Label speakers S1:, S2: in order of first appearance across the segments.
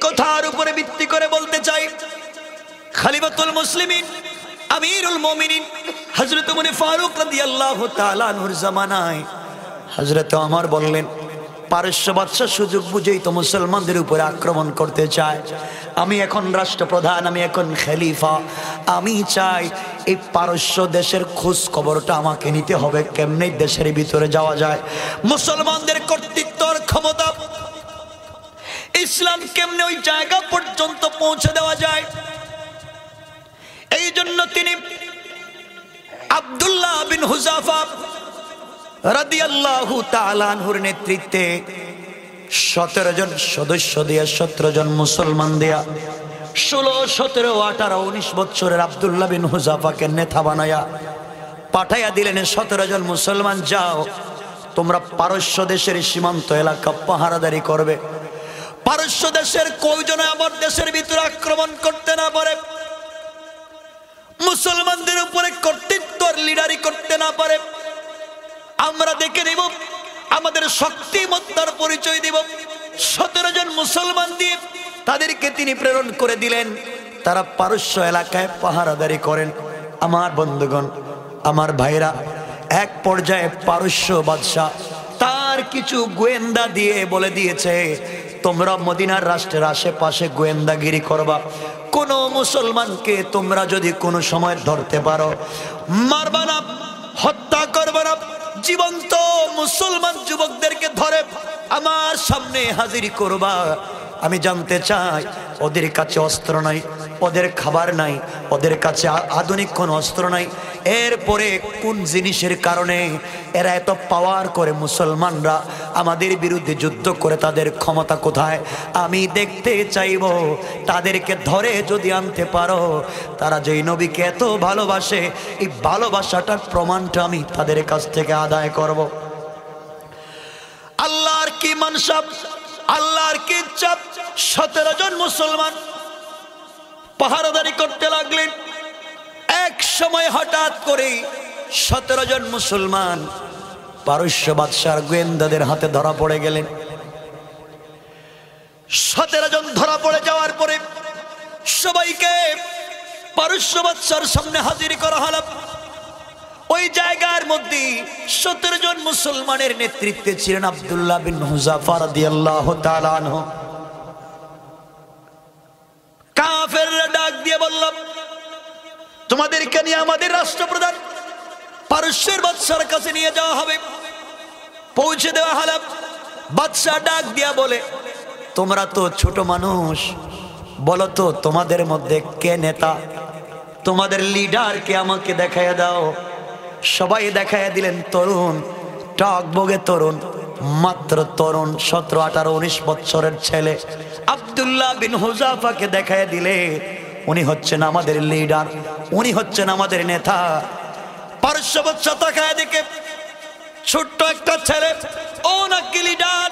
S1: কথার উপরে ভিত্তি করে বলতে চাই, খলিফাতুল মুসলিমিন আমিরুল মুমিনিন হযরত উমর ফারুক রাদিয়াল্লাহু তাআলা আনহুর জামানায় হযরত ওমর বললেন, পারস্য বাদশা সুযোগ বুঝেই তো মুসলমানদের উপরে আক্রমণ করতে চায়। আমি এখন রাষ্ট্রপ্রধান, আমি এখন খলিফা, আমি চাই এই পারস্য দেশের খোঁজ খবরটা আমাকে নিতে হবে। কেমনে দেশের ভিতরে যাওয়া যায়, মুসলমানদের কর্তৃত্বর ক্ষমতা, ইসলাম কেমনে ওই জায়গা পর্যন্ত পৌঁছে দেওয়া যায়। এই জন্য তিনি আব্দুল্লাহ বিন হুযাফা রাদিয়াল্লাহু তাআলা আনহুর নেতৃত্বে 17 জন সদস্য দিয়া, 17 জন মুসলমান দিয়া, 16, 17, 18, 19 বছরের আব্দুল্লাহ বিন হুযাফাকে নেতা বানায়া পাঠাইয়া দিলেন। 17 জন মুসলমান, যাও তোমরা পারস্য দেশের সীমান্ত এলাকা পাহারাদারি করবে। পারস্য দেশের কয়জন আমার দেশের ভিতরে আক্রমণ করতে না পারে, মুসলমানদের উপরে কর্তৃত্ব লিডারি করতে না পারে, আমরা দেখে নেব, আমাদের শক্তিমত্তার পরিচয় দেব। 17 জন মুসলমান দিয়ে তাদেরকে তিনি প্রেরণ করে দিলেন, তারা পারস্য এলাকায় পাহারাদারি করেন। আমার বন্ধুগণ, আমার ভাইরা, এক পর্যায়ে পারস্য বাদশা তার কিছু গোয়েন্দা দিয়ে বলে দিয়েছে, তোমরা মদিনার রাষ্ট্রের আশেপাশে গোয়েন্দাগিরি করবা, কোন মুসলমানকে তোমরা যদি কোনো সময় ধরতে পারো, মারবা না, হত্যা করবা না, জীবন্ত মুসলমান যুবকদেরকে ধরে আমার সামনে হাজির করবা। আমি জানতে চাই, ওদের কাছে অস্ত্র নাই, ওদের খাবার নাই, ওদের কাছে আধুনিক কোন অস্ত্র নাই, এরপরে কোন জিনিসের কারণে এরা এত পাওয়ার করে মুসলমানরা আমাদের বিরুদ্ধে যুদ্ধ করে, তাদের ক্ষমতা কোথায়? আমি দেখতে চাইব। তাদেরকে ধরে যদি আনতে পারো, তারা যেই নবীকে এত ভালোবাসে, এই ভালোবাসাটার প্রমাণটা আমি তাদের কাছ থেকে আদায় করব। আল্লাহর কি মানসাব, আল্লাহর কি ইচ্ছা, 17 জন মুসলমান পাহারাদারি করতে লাগলেন। এক সময় হঠাৎ করে 17 জন মুসলমান পারস্য বাদশার গোয়েন্দাদের হাতে ধরা পড়ে গেলেন। 17 জন ধরা পড়ে যাওয়ার পরে সবাইকে পারস্য বাদশার সামনে হাজির করা হলো। ওই জায়গার মধ্যে 17 জন মুসলমানের নেতৃত্বে ছিলেন আব্দুল্লাহ বিন হুযাফা রাদিয়াল্লাহু তাআলা আনহু। কাফেররা ডাক দিয়ে বলল, তোমাদেরকে নিয়ে আমাদের রাষ্ট্রপ্রধান পারস্যের বাদশার কাছে নিয়ে যাওয়া হবে। পৌঁছে দেওয়া হলো। বাদশা ডাক দিয়া বলে, তোমরা তো ছোট মানুষ, বলো তো তোমাদের মধ্যে কে নেতা, তোমাদের লিডারকে আমাকে দেখাইয়া দাও। সবাই দেখাইয়া দিলেন তরুণ, টকবগে তরুণ, মাত্র তরুণ, 17, 18, 19 বছরের ছেলে আব্দুল্লাহ বিন হুযাফাকে দেখাইয়া দিলে, উনি হচ্ছেন আমাদের লিডার, উনি হচ্ছেন আমাদের নেতা। পারস্য বাদশা তাকায় দেখে ছোট্ট একটা ছেলে, ও নাকি লিডার।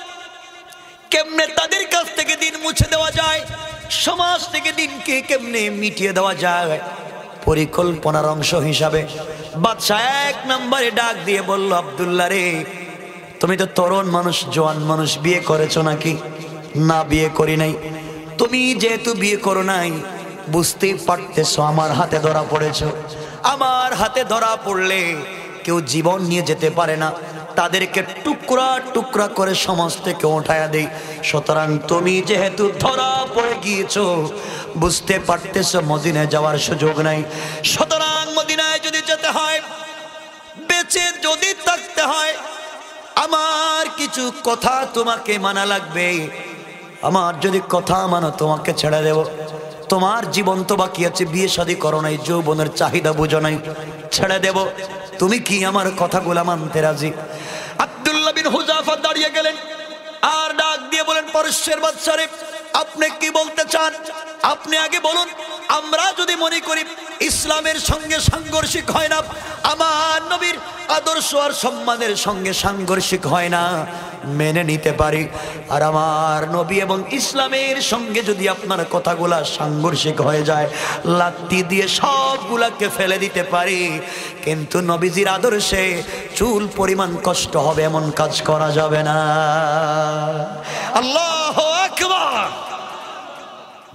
S1: কেমনে তাদের কাছ থেকে দিন মুছে দেওয়া যায়, সমাজ থেকে দিনকে কেমনে মিটিয়ে দেওয়া যায়, পরিকল্পনার অংশ হিসাবে বাদশা 1 নম্বরে ডাক দিয়ে বলল, আব্দুল্লাহ রে, তুমি তো তরুণ মানুষ, জওয়ান মানুষ, বিয়ে করেছো নাকি? না, বিয়ে করি নাই। তুমি যেহেতু বিয়ে করো নাই, বুঝতেই পারতেছো আমার হাতে ধরা পড়েছো। আমার হাতে ধরা পড়লে কেউ জীবন নিয়ে যেতে পারে না, তাদেরকে টুকরা টুকরা করে সমাজ থেকে উঠায়া দেই। সুতরাং তুমি যেহেতু ধরা পড়ে গিয়েছো, বুঝতে পারতেছো মদিনায় যাওয়ার সুযোগ নাই। সুতরাং মদিনায় যদি যেতে হয়, বেঁচে যদি থাকতে হয়, আমার কিছু কথা তোমাকে মানা লাগবে। আমার যদি কথা মানো, তোমাকে ছেড়ে দেব। তোমার জীবন তো বাকি আছে, বিয়ে শাদী করো নাই, যৌবনের চাহিদা বুঝো নাই, ছেড়ে দেব। তুমি কি আমার কথাগুলা মানতে রাজি? আব্দুল্লাহ বিন হুযাফা দাঁড়িয়ে গেলেন আর ডাক দিয়ে বলেন, পারস্যের বাদশা রে, আপনি কি বলতে চান? আপনি আগে বলুন। আমরা যদি মনে করি ইসলামের সঙ্গে সাংঘর্ষিক হয় না, আমার নবীর আদর্শ আর সম্মানের সঙ্গে সাংঘর্ষিক হয় না, মেনে নিতে পারি। আর আমার নবী এবং ইসলামের সঙ্গে যদি আপনার কথাগুলা সাংঘর্ষিক হয়ে যায়, লাত্তি দিয়ে সবগুলাকে ফেলে দিতে পারি। কিন্তু নবীজির আদর্শে চুল পরিমাণ কষ্ট হবে এমন কাজ করা যাবে না। আল্লাহু আকবার।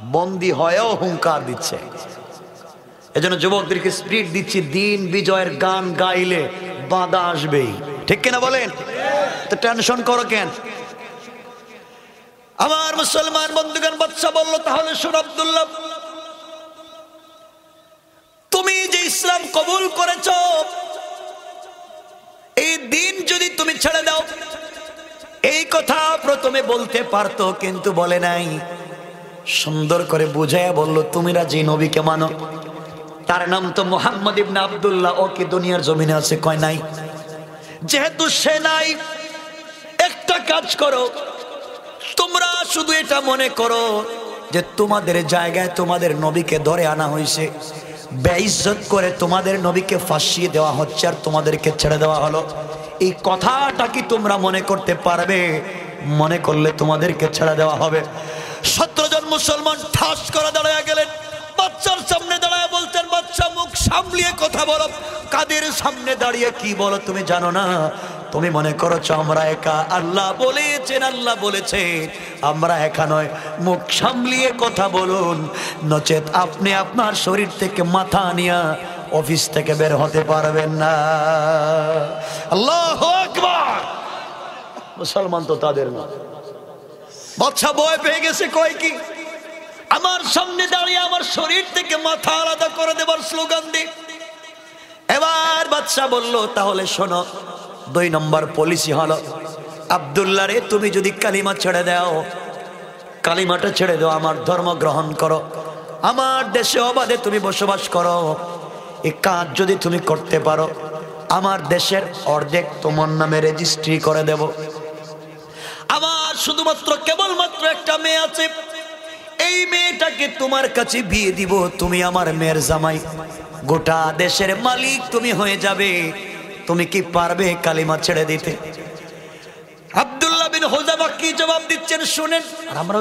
S1: বন্দী হয়েও হুঙ্কার দিচ্ছে। এজন্য যুবকদেরকে স্পিড দিচ্ছি, দিন বিজয়ের গান গাইলে বাধা আসবেই, ঠিক কিনা বলেন? তো টেনশন করো কেন? আমার মুসলমান বন্ধুগণ, বাদশা বলল তাহলে শোন আব্দুল্লাহ, তুমি যে ইসলাম কবুল করেছো, এই দিন যদি তুমি ছেড়ে দাও, এই কথা প্রথমে বলতে পারতো কিন্তু বলে নাই। সুন্দর করে বুঝাইয়া বলল, তুমিরা যে নবীকে মানো, তার নাম তো মুহাম্মদ ইবনে আব্দুল্লাহ, ও কি দুনিয়ার জমিনে আছে? কয় নাই। যেহেতু সে নাই, একটা কাজ করো, তোমরা শুধু এটা মনে করো যে তোমাদের জায়গায় তোমাদের নবীকে ধরে আনা হয়েছে, বেইজ্জত করে তোমাদের নবীকে ফাঁসিয়ে দেওয়া হচ্ছে, আর তোমাদেরকে ছেড়ে দেওয়া হলো। এই কথাটা কি তোমরা মনে করতে পারবে? মনে করলে তোমাদেরকে ছেড়ে দেওয়া হবে। 17 জন মুসলমান ঠাস করে দাঁড়ায় গেলেন, বাচ্চার সামনে দাঁড়ায় বলতেন, বাচ্চা মুখ সামলিয়ে কথা বলো। কাদের সামনে দাঁড়িয়ে কি বলো তুমি জানো না? তুমি মনে করছো আমরা একা? আল্লাহ বলেছেন, আল্লাহ বলেছে আমরা একা নয়। মুখ সামলিয়ে কথা বলুন, নচেত আপনি আপনার শরীর থেকে মাথা নিয়ে অফিস থেকে বের হতে পারবেন না। আল্লাহু আকবার। মুসলমান তো তাদের না। বাদশা ভয় পেয়ে গেছে, কয় কি আমার সামনে দাঁড়িয়ে আমার শরীর থেকে মাথা আলাদা করে দেবার স্লোগান দি। এবার বাদশা বলল, তাহলে শোনো, 2 নম্বর পলিসি হলো, আব্দুল্লাহ রে, তুমি যদি কালিমা ছেড়ে দাও, কালিমাটা ছেড়ে দাও, আমার ধর্ম গ্রহণ করো, আমার দেশে অবাধে তুমি বসবাস করো, এই কাজ যদি তুমি করতে পারো, আমার দেশের অর্ধেক তোমার নামে রেজিস্ট্রি করে দেব। আমার শুধুমাত্র কেবলমাত্র একটা মেয়ে আছে, এই মেয়েটাকে তোমার কাছে বিয়ে দিব, তুমি আমার মেয়ের জামাই, গোটা দেশের মালিক তুমি হয়ে যাবে। তুমি কি পারবে কালিমা ছেড়ে দিতে? আব্দুল্লাহ বিন হুযাফা কি জবাব দিচ্ছেন শুনেন। আর আমরা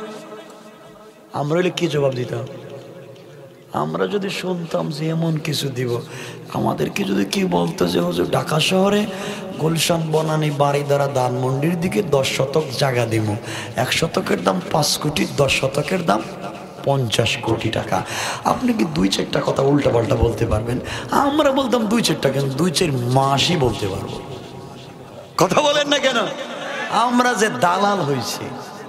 S1: হইলে কি জবাব দিতাম? আমরা যদি শুনতাম যে এমন কিছু দিব, আমাদেরকে যদি কি বলতো যে হুজুর ঢাকা শহরে গুলশান বনানী বাড়িধারা ধানমন্ডির দিকে 10 শতক জায়গা দিব, 1 শতকের দাম 5 কোটি, 10 শতকের দাম 50 কোটি টাকা, আপনি কি 2-4টা কথা উল্টা পাল্টা বলতে পারবেন? আমরা বলতাম 2-4টা কেন, 2-4 মাসই বলতে পারবো। কথা বলেন না কেন? আমরা যে দালাল হয়েছি,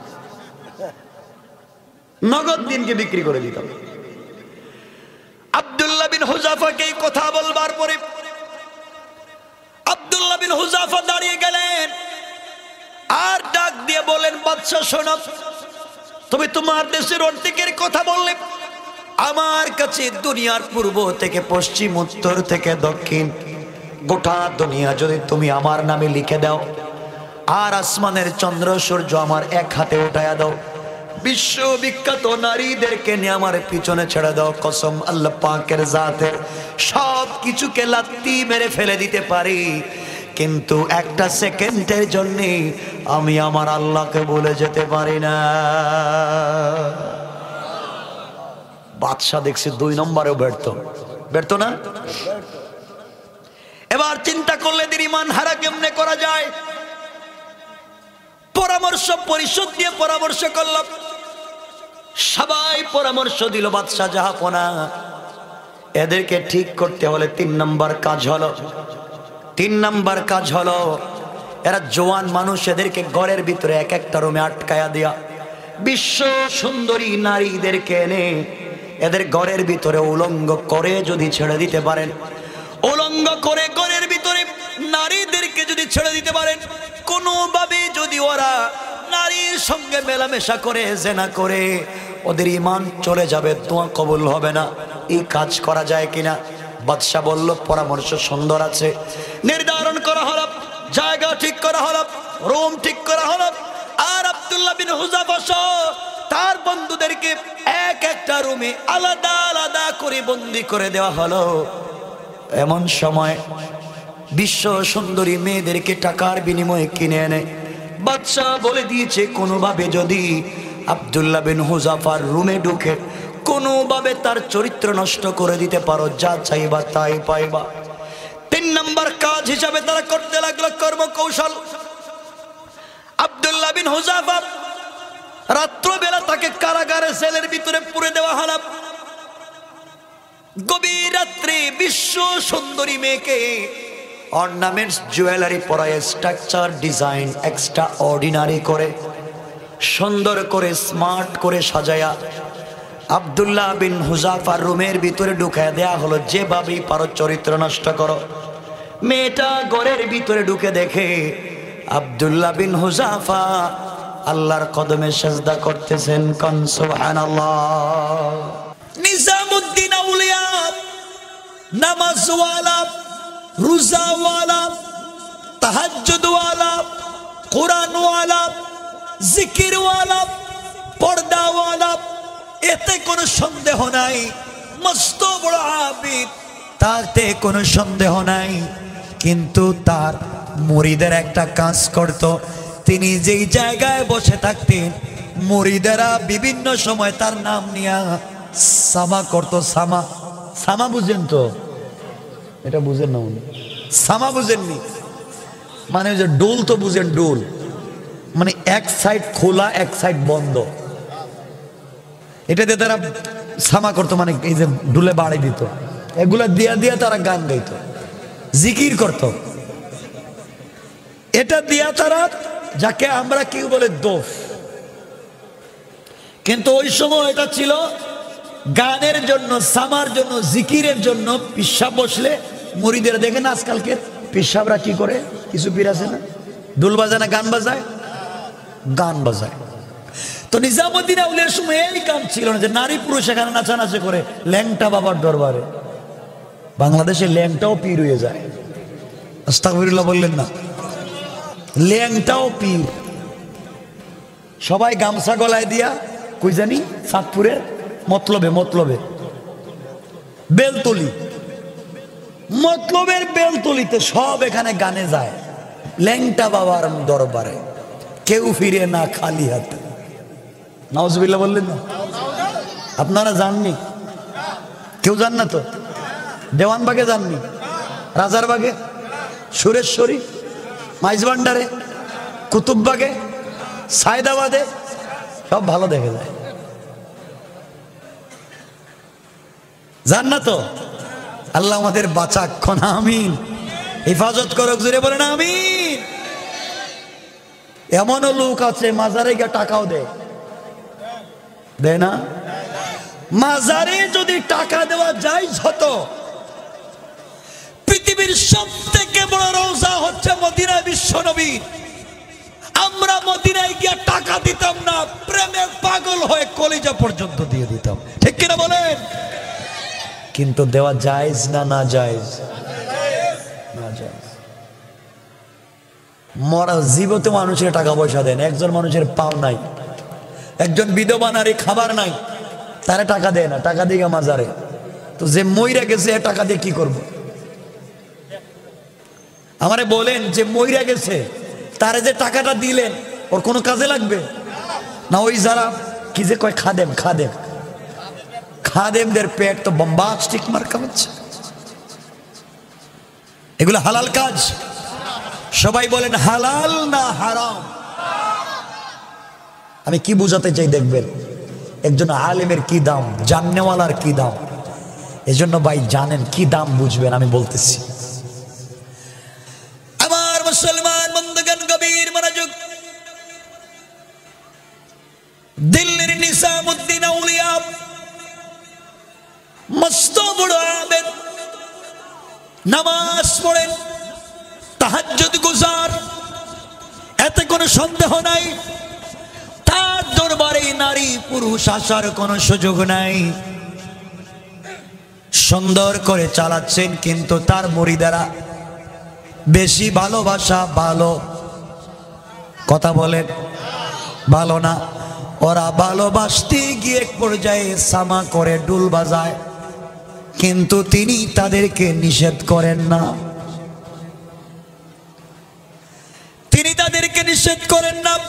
S1: নগদ দিনকে বিক্রি করে দিতাম। আব্দুল্লাহ বিন হুযাফাকে এই কথা বলবার পরে আব্দুল্লাহ বিন হুযাফা দাঁড়িয়ে গেলেন আর ডাক দিয়ে বলেন, বাদশা শোনো, তুমি তোমার দেশের অর্ধেকের কথা বললে, আমার কাছে দুনিয়ার পূর্ব থেকে পশ্চিম, উত্তর থেকে দক্ষিণ, গোটা দুনিয়া যদি তুমি আমার নামে লিখে দাও, আর আসমানের চন্দ্র সূর্য আমার এক হাতে উঠায়া দাও, বিশ্ববিখ্যাত নারীদেরকে নিয়ে আমার পিছনে ছেড়ে দাও, কসম আল্লাহ পাকের জাতের, সব কিছুকে লাত্তি মেরে ফেলে দিতে পারি, কিন্তু একটা সেকেন্ডের জন্য আমি আমার আল্লাহকে ভুলে যেতে পারি না। বাদশা দেখছি 2 নম্বরেও ব্যর্থ না। এবার চিন্তা করলে ইমান হারা কেমনে করা যায়, পরিষদ দিয়ে পরামর্শ করলাম, সবাই পরামর্শ দিল, বাদশা জাহাপনা, এদেরকে ঠিক করতে হলে 3 নম্বর কাজ হলো, এরা জওয়ান মানুষ, এদেরকে ঘরের ভিতরে এক একটা রুমে আটকায়া দিয়া, বিশ্ব সুন্দরী নারীদেরকে এনে এদের ঘরের ভিতরে উলঙ্গ করে যদি ছেড়ে দিতে পারেন, উলঙ্গ করে ঘরের ভিতরে নারীদেরকে যদি ছেড়ে দিতে পারেন, কোনোভাবে যদি ওরা নারীর সঙ্গে মেলামেশা করে, জেনা করে, ওদের ঈমান চলে যাবে, দোয়া কবুল হবে না। এই কাজ করা যায় কিনা? বাদশা বলল, পরামর্শ সুন্দর আছে। নির্ধারণ করা হলো, জায়গা ঠিক করা হলো, রুম ঠিক করা হলো, আর আব্দুল্লাহ বিন হুযাফা সহ তার বন্ধুদেরকে এক একটা রুমে আলাদা আলাদা করে বন্দি করে দেওয়া হলো। এমন সময় বিশ্ব সুন্দরী মেয়েদেরকে টাকার বিনিময়ে কিনে এনে বাদশা বলে দিয়েছে, কোনোভাবে যদি আব্দুল্লাহ বিন হুযাফার রুমে ঢুকে কোনোভাবে তার চরিত্র নষ্ট করে দিতে পারো, যা চাইবা তাই পাইবা। 3 নম্বর কাজ হিসাবে তারা করতে লাগলো কর্মকৌশল। আব্দুল্লাহ বিন হুযাফা রাত্রবেলা তাকে কারাগারে সেলের ভিতরে পুরে দেওয়া হলো। গভীর রাত্রে বিশ্ব সুন্দরী মেয়েকে অর্নামেন্টস জুয়েলারি পরায় স্ট্রাকচার ডিজাইন এক্সট্রা অর্ডিনারি করে সুন্দর করে স্মার্ট করে সাজায়া আব্দুল্লাহ বিন হুযাফার রুমের ভিতরে ঢুকায় দেয়া হলো। যেভাবেই পারো চরিত্র নষ্ট করো। মেয়েটা ঘরের ভিতরে ঢুকে দেখে আব্দুল্লাহ বিন হুযাফা আল্লাহর কদমে সেজদা করতেছেন। কোন সুবহানাল্লাহ। নিজামুদ্দিন আউলিয়া নামাজওয়ালা, রোজাওয়ালা, তাহাজ্জুদওয়ালা, কোরআনওয়ালা, জিকিরওয়ালা, পর্দাওয়ালা, এতে কোনো সন্দেহ নাই। মস্ত বড় আবিদ, তাতে কোনো সন্দেহ নাই। কিন্তু তার মুরিদের একটা কাজ করত। তিনি যেই জায়গায় বসে থাকতেন মুরিদেরা বিভিন্ন সময় তার নাম নিয়ে সামা করত। সামা, সামা বুঝেন তো? এটা বুঝেন না উনি? সামা বুঝেননি মানে যে ডোল তো বুঝেন? ডোল মানে এক সাইড খোলা এক সাইড বন্ধ। এটা দিয়ে তারা সামা করতো, মানে এই যে ডুলে বাড়ি দিত, এগুলা দিয়া দিয়া তারা গান গাইতো, জিকির করত। এটা দিয়া তারা, যাকে আমরা কি বলে দোফ, কিন্তু ওই সময় এটা ছিল গানের জন্য, সামার জন্য, জিকিরের জন্য। পিসাব বসলে মুরিদের দেখেন আজকালকে পিসাবরা কি করে, কিছু পীর আছে না দুল বাজায় না গান বাজায়, গান বাজায়। তো নিজামুদ্দিন আউলিয়ার সময় এই গান ছিল না যে নারী পুরুষ এখানে নাচানাচি করে। ল্যাংটা বাবার দরবারে বাংলাদেশে ল্যাংটাও পীর হয়ে যায়। আস্তাগফিরুল্লাহ বললেন না? ল্যাংটাও পীর। সবাই গামছা গলায় দিয়া কই জানি চাঁদপুরের মতলবে, মতলবে বেলতলি, মতলবের বেলতলিতে সব এখানে গানে যায়। ল্যাংটা বাবার দরবারে কেউ ফিরে না খালি হাতে। নাউজুবিল্লাহ বললেন না? আপনারা জাননি? কেউ জান না তো? দেওয়ানবাগে যাননি? রাজারবাগে, সুরেশ্বরী, মাইজভান্ডারে, কুতুববাগে, সায়দাবাদে সব ভালো দেখে যায়। জান না তো? আল্লাহ আমাদের বাঁচাক্ষণ, আমিন। হেফাজত করুক, জুড়ে বলেন আমিন। এমনও লোক আছে মাজারে গিয়ে টাকাও দেয়, দেয় না? মাজারে যদি টাকা দেওয়া যায় হতো, পৃথিবীর সব থেকে বড় রওজা হচ্ছে মদিনা বিশ্বনবী। আমরা মদিনায় গিয়ে টাকা দিতাম না, প্রেমে পাগল হয়ে কলিজা পর্যন্ত দিয়ে দিতাম, ঠিক কিনা বলেন? কিন্তু দেওয়া জায়েজ না না জায়েজ? না জায়েজ। মরা জীবিত মানুষের টাকা পয়সা দেন, একজন মানুষের পাও নাই, একজন বিধবা নারী খাবার নাই, তারা টাকা দেয় না, টাকা দিয়ে মাজারে। তো যে মইরা গেছে টাকা দিয়ে কি করব? আমারে বলেন, যে মইরা গেছে তারে যে টাকাটা দিলেন ওর কোনো কাজে লাগবে না? ওই যারা কি যে কয় খাদেম, খাদেম, খাদেমদের পেট তো বোম্বাস্টিক মার্কা হচ্ছে। এগুলো হালাল কাজ? সবাই বলেন হালাল না হারাম? আমি কি বুঝাতে চাই দেখবেন, একজন আলেমের কি দাম, জাননেওয়ালার কি দাম। এজন্য ভাই জানেন কি দাম বুঝবেন, আমি বলতেছি। আমার মুসলমান বন্ধুগণ, গভীর মনোযোগ। দিল্লির নিজামুদ্দিন আউলিয়া মস্ত বড় আবেদ, নামাজ পড়েন, তাহাজ্জুদ গুজার, এতে কোনো সন্দেহ নাই। তার দরবারে নারী পুরুষ আসার কোনো সুযোগ নাই। সুন্দর করে চালাচ্ছেন, কিন্তু তার মুরিদারা বেশি ভালোবাসা, ভালো কথা বলেন, ভালো না। ওরা ভালোবাসতে গিয়ে এক পর্যায়ে সামা করে ডুল বাজায়, কিন্তু তিনি তাদেরকে নিষেধ করেন না। তিনি তাদেরকে নিষেধ করেন না।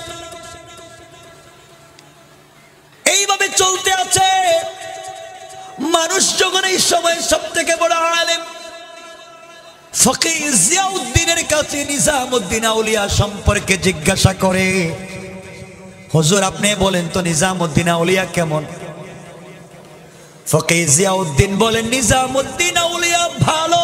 S1: এইভাবে চলতে আছে। মানুষ যখন এই সময় সব থেকে বড় আলেম ফকিহ জিয়াউদ্দিনের কাছে নিজামুদ্দিন আউলিয়া সম্পর্কে জিজ্ঞাসা করে, হুজুর আপনি বলেন তো নিজামউদ্দিন আউলিয়া কেমন? ফকিহ জিয়াউদ্দিন বলেন নিজামউদ্দিন আউলিয়া ভালো,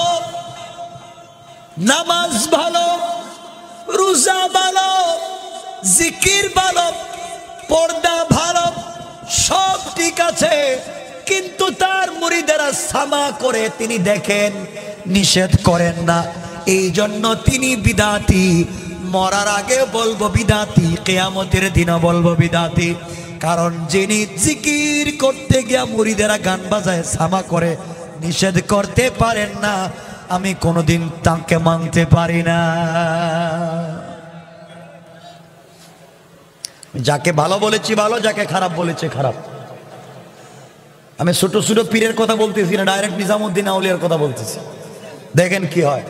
S1: নামাজ ভালো, রোজা ভালো, জিকির ভালো, পর্দা ভালো, সব ঠিক আছে, কিন্তু তার মুরিদেরা সামা করে তিনি দেখেন, নিষেধ করেন না, এই জন্য তিনি বিদাতি। মরার আগে বলবো বিদাতি, কিয়ামতের দিনও বলবো বিদাতি। কারণ যিনি জিকির করতে গিয়া মুরিদেরা গান বাজায়, সামা করে, নিষেধ করতে পারেন না, আমি কোনোদিন তাকে মানতে পারি না। যাকে ভালো বলেছি ভালো, যাকে খারাপ বলেছে খারাপ। আমি ছোট ছোট পীরের কথা বলতেছি না, ডাইরেক্ট নিজামউদ্দিন আউলিয়ার কথা বলতেছি। দেখেন কি হয়।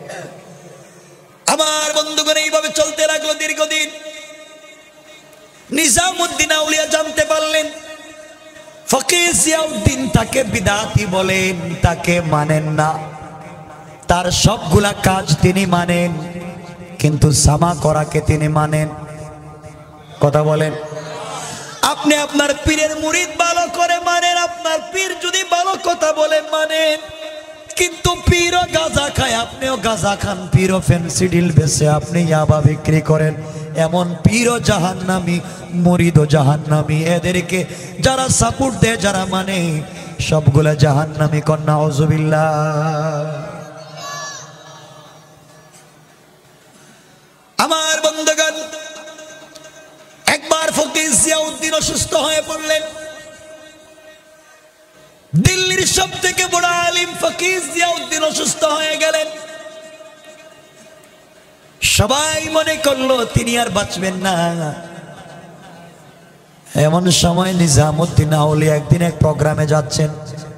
S1: আমার বন্ধুগণ এইভাবে চলতে লাগলো দীর্ঘদিন। নিজামউদ্দিন আউলিয়া জানতে পারলেন ফকিহ জিয়াউদ্দিন তাকে বিদাতি বলেন, তাকে মানেন না, তার সবগুলা কাজ তিনি মানেন, কিন্তু সামা করাকে তিনি মানেন। কথা বলেন। আপনি আপনার পীরের মুরিদ ভালো করে মানেন, আপনার পীর যদি ভালো কথা বলে মানেন, কিন্তু পীরও গাঁজা খায়, আপনিও গাঁজা খান, পীরও ফেন্সিডিল বেচে, আপনি ইয়াবা বিক্রি করেন, এমন পীরও জাহান্নামী, মুরিদও জাহান্নামী। এদেরকে যারা সাপোর্ট দেয়, যারা মানে, সবগুলা জাহান্নামী। কন্যা আউযুবিল্লাহ। আমার বন্ধুগণ, একবার ফকিহ জিয়াউদ্দিন অসুস্থ হয়ে পড়লেন। দিল্লির সব থেকে বড় আলিম ফকিহ জিয়াউদ্দিন অসুস্থ হয়ে গেলেন। সবাই মনে করলো তিনি আর বাঁচবেন না। এমন সময় নিজামউদ্দিন আউলিয়া একদিন এক প্রোগ্রামে যাচ্ছেন।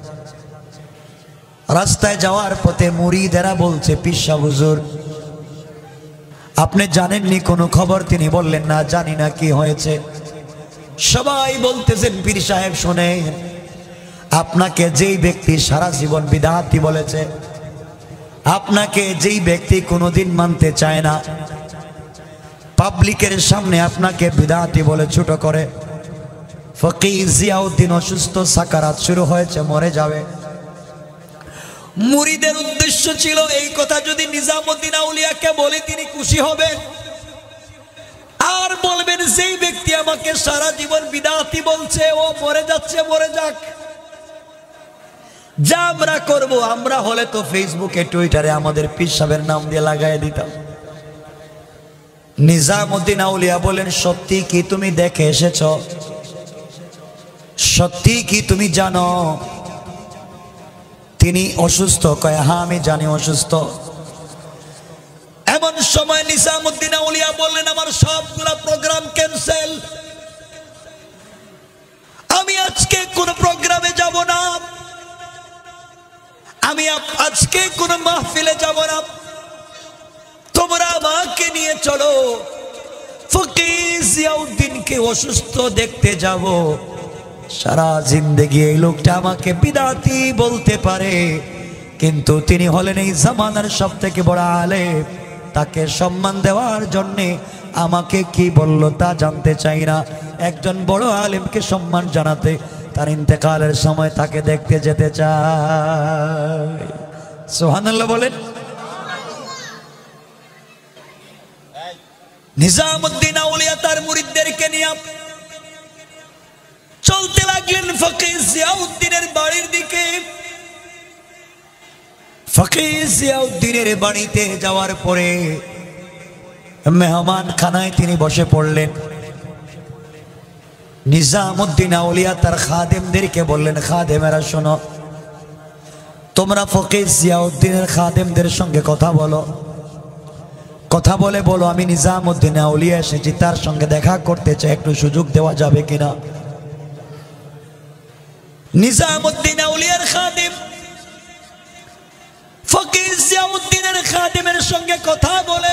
S1: রাস্তায় যাওয়ার পথে মুরিদেরা বলছে, পীর সাহেব হুজুর আপনি জানেননি কোনো খবর? তিনি বললেন না, জানি না, কি হয়েছে? সবাই বলতেছেন, পীর সাহেব শোনেন, আপনাকে যেই ব্যক্তি সারা জীবন বিদাতি বলেছে, আপনাকে যেই ব্যক্তি কোনোদিন মানতে চায় না, পাবলিকের সামনে আপনাকে বিদাতি বলে ছোট করে, ফকিহ জিয়াউদ্দিন অসুস্থ, সাকারাত শুরু হয়েছে, মরে যাবে। মুরিদের উদ্দেশ্য ছিল এই কথা যদি নিজামউদ্দিন আউলিয়াকে বলে তিনি খুশি হবেন, আর বলবেন যেই ব্যক্তি আমাকে সারা জীবন বিদাতি বলছে ও মরে যাচ্ছে, মরে যাক, যা আমরা করব, আমরা হলে তো ফেসবুকে টুইটারে আমাদের পীর সাহেবের নাম দিয়ে লাগাই দিতাম। নিজামউদ্দিন আউলিয়া বলেন, সত্যি কি তুমি দেখে এসেছ? সত্যি কি তুমি জানো তিনি অসুস্থ? কয় হ্যাঁ আমি জানি অসুস্থ। এমন সময় নিজামউদ্দিন আউলিয়া বললেন, আমার সবগুলা প্রোগ্রাম ক্যান্সেল, আমি আজকে কোন প্রোগ্রামে যাব না, আমি আজকে কোন মাহফিলে যাব না, তোমরা আমাকে নিয়ে চলো, ফকিহ জিয়াউদ্দিনকে অসুস্থ দেখতে যাব। সারা জিন্দেগি এই লোকটা আমাকে বিদাতি বলতে পারে, কিন্তু তিনি হলেন এই জামানার সব থেকে বড় আলেম, তাকে সম্মান দেওয়ার জন্যে আমাকে কি বলল তা জানতে চাই না। একজন বড় আলেমকে সম্মান জানাতে তার ইন্তেকালের সময় তাকে দেখতে যেতে চাই। সুবহানাল্লাহ বলেন। নিজামউদ্দিন আউলিয়া তার মুরিদদেরকে নিয়ে চলতে লাগলেন ফকিহ জিয়াউদ্দিনের বাড়ির দিকে। ফকিহ জিয়াউদ্দিনের বাড়িতে যাওয়ার পরে মেহমান খানায় তিনি বসে পড়লেন। নিজামউদ্দিন আউলিয়া তার খাদেমদেরকে বললেন, খাদেমেরা শোনো, তোমরা ফকিহ জিয়াউদ্দিনের খাদেমদের সঙ্গে কথা বলো, কথা বলে বলো আমি নিজামউদ্দিন আউলিয়া এসেছি, তার সঙ্গে দেখা করতে চাই, একটু সুযোগ দেওয়া যাবে কিনা? নিজামউদ্দিন আউলিয়ার খাদেম ফকিহ জিয়াউদ্দিনের খাদেমের সঙ্গে কথা বলে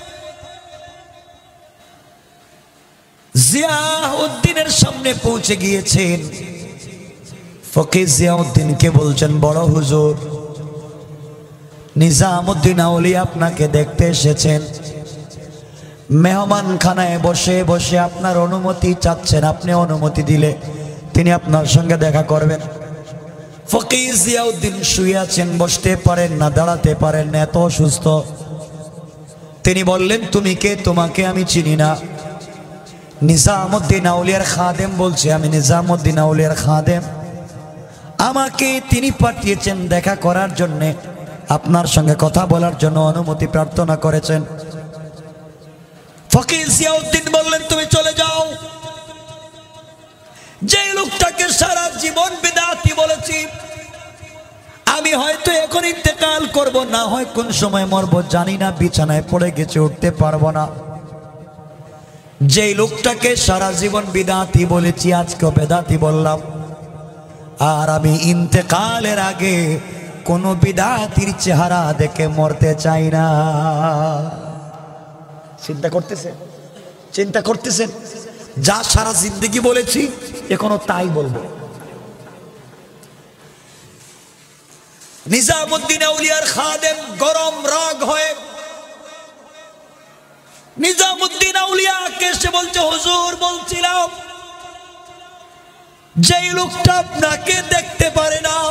S1: জিয়াউদ্দিনের সামনে পৌঁছে গিয়েছেন। ফকিহ জিয়াউদ্দিনকে বলছেন, বড় হুজুর নিজামউদ্দিন আউলিয়া আপনাকে দেখতে এসেছেন। মেহমান খানায় বসে বসে আপনার অনুমতি চাচ্ছেন, আপনি অনুমতি দিলে তিনি আপনার সঙ্গে দেখা করবেন। ফকির জিয়াউদ্দিন শুয়ে আছেন, বসতে পারেন না, দাঁড়াতে পারেন না, এত অসুস্থ। তিনি বললেন, তুমি কে? তোমাকে আমি চিনি না। নিজামুদ্দিন আউলিয়ার খাদেম বলছে, আমি নিজামুদ্দিন আউলিয়ার খাদেম, আমাকে তিনি পাঠিয়েছেন দেখা করার জন্য, আপনার সঙ্গে কথা বলার জন্য অনুমতি প্রার্থনা করেছেন। ফকির জিয়াউদ্দিন বললেন, তুমি চলে যাও। যে লোকটাকে সারা জীবন বিদআতি বলেছি, আমি হয়তো এখন ইন্তেকাল করব, না হয় কোন সময় মরব জানি না, বিছানায় পড়ে গেছে, উঠতে পারবো না। যে লোকটাকে সারা জীবন বিদআতি বলেছি, আজকে বেদাতি বললাম, আর আমি ইন্তেকালের আগে কোন বিদআতির চেহারা দেখে মরতে চাই না। চিন্তা করতেছেন? যা সারা জিন্দগি বলেছি এখনো তাই বলবো। নিজামুদ্দিন আউলিয়ার খাদেম গরম রাগ হয়ে নিজামুদ্দিন আউলিয়াকে এসে বলছে, হুজুর বলছিলাম যেই লোকটা আপনাকে দেখতে পারে না,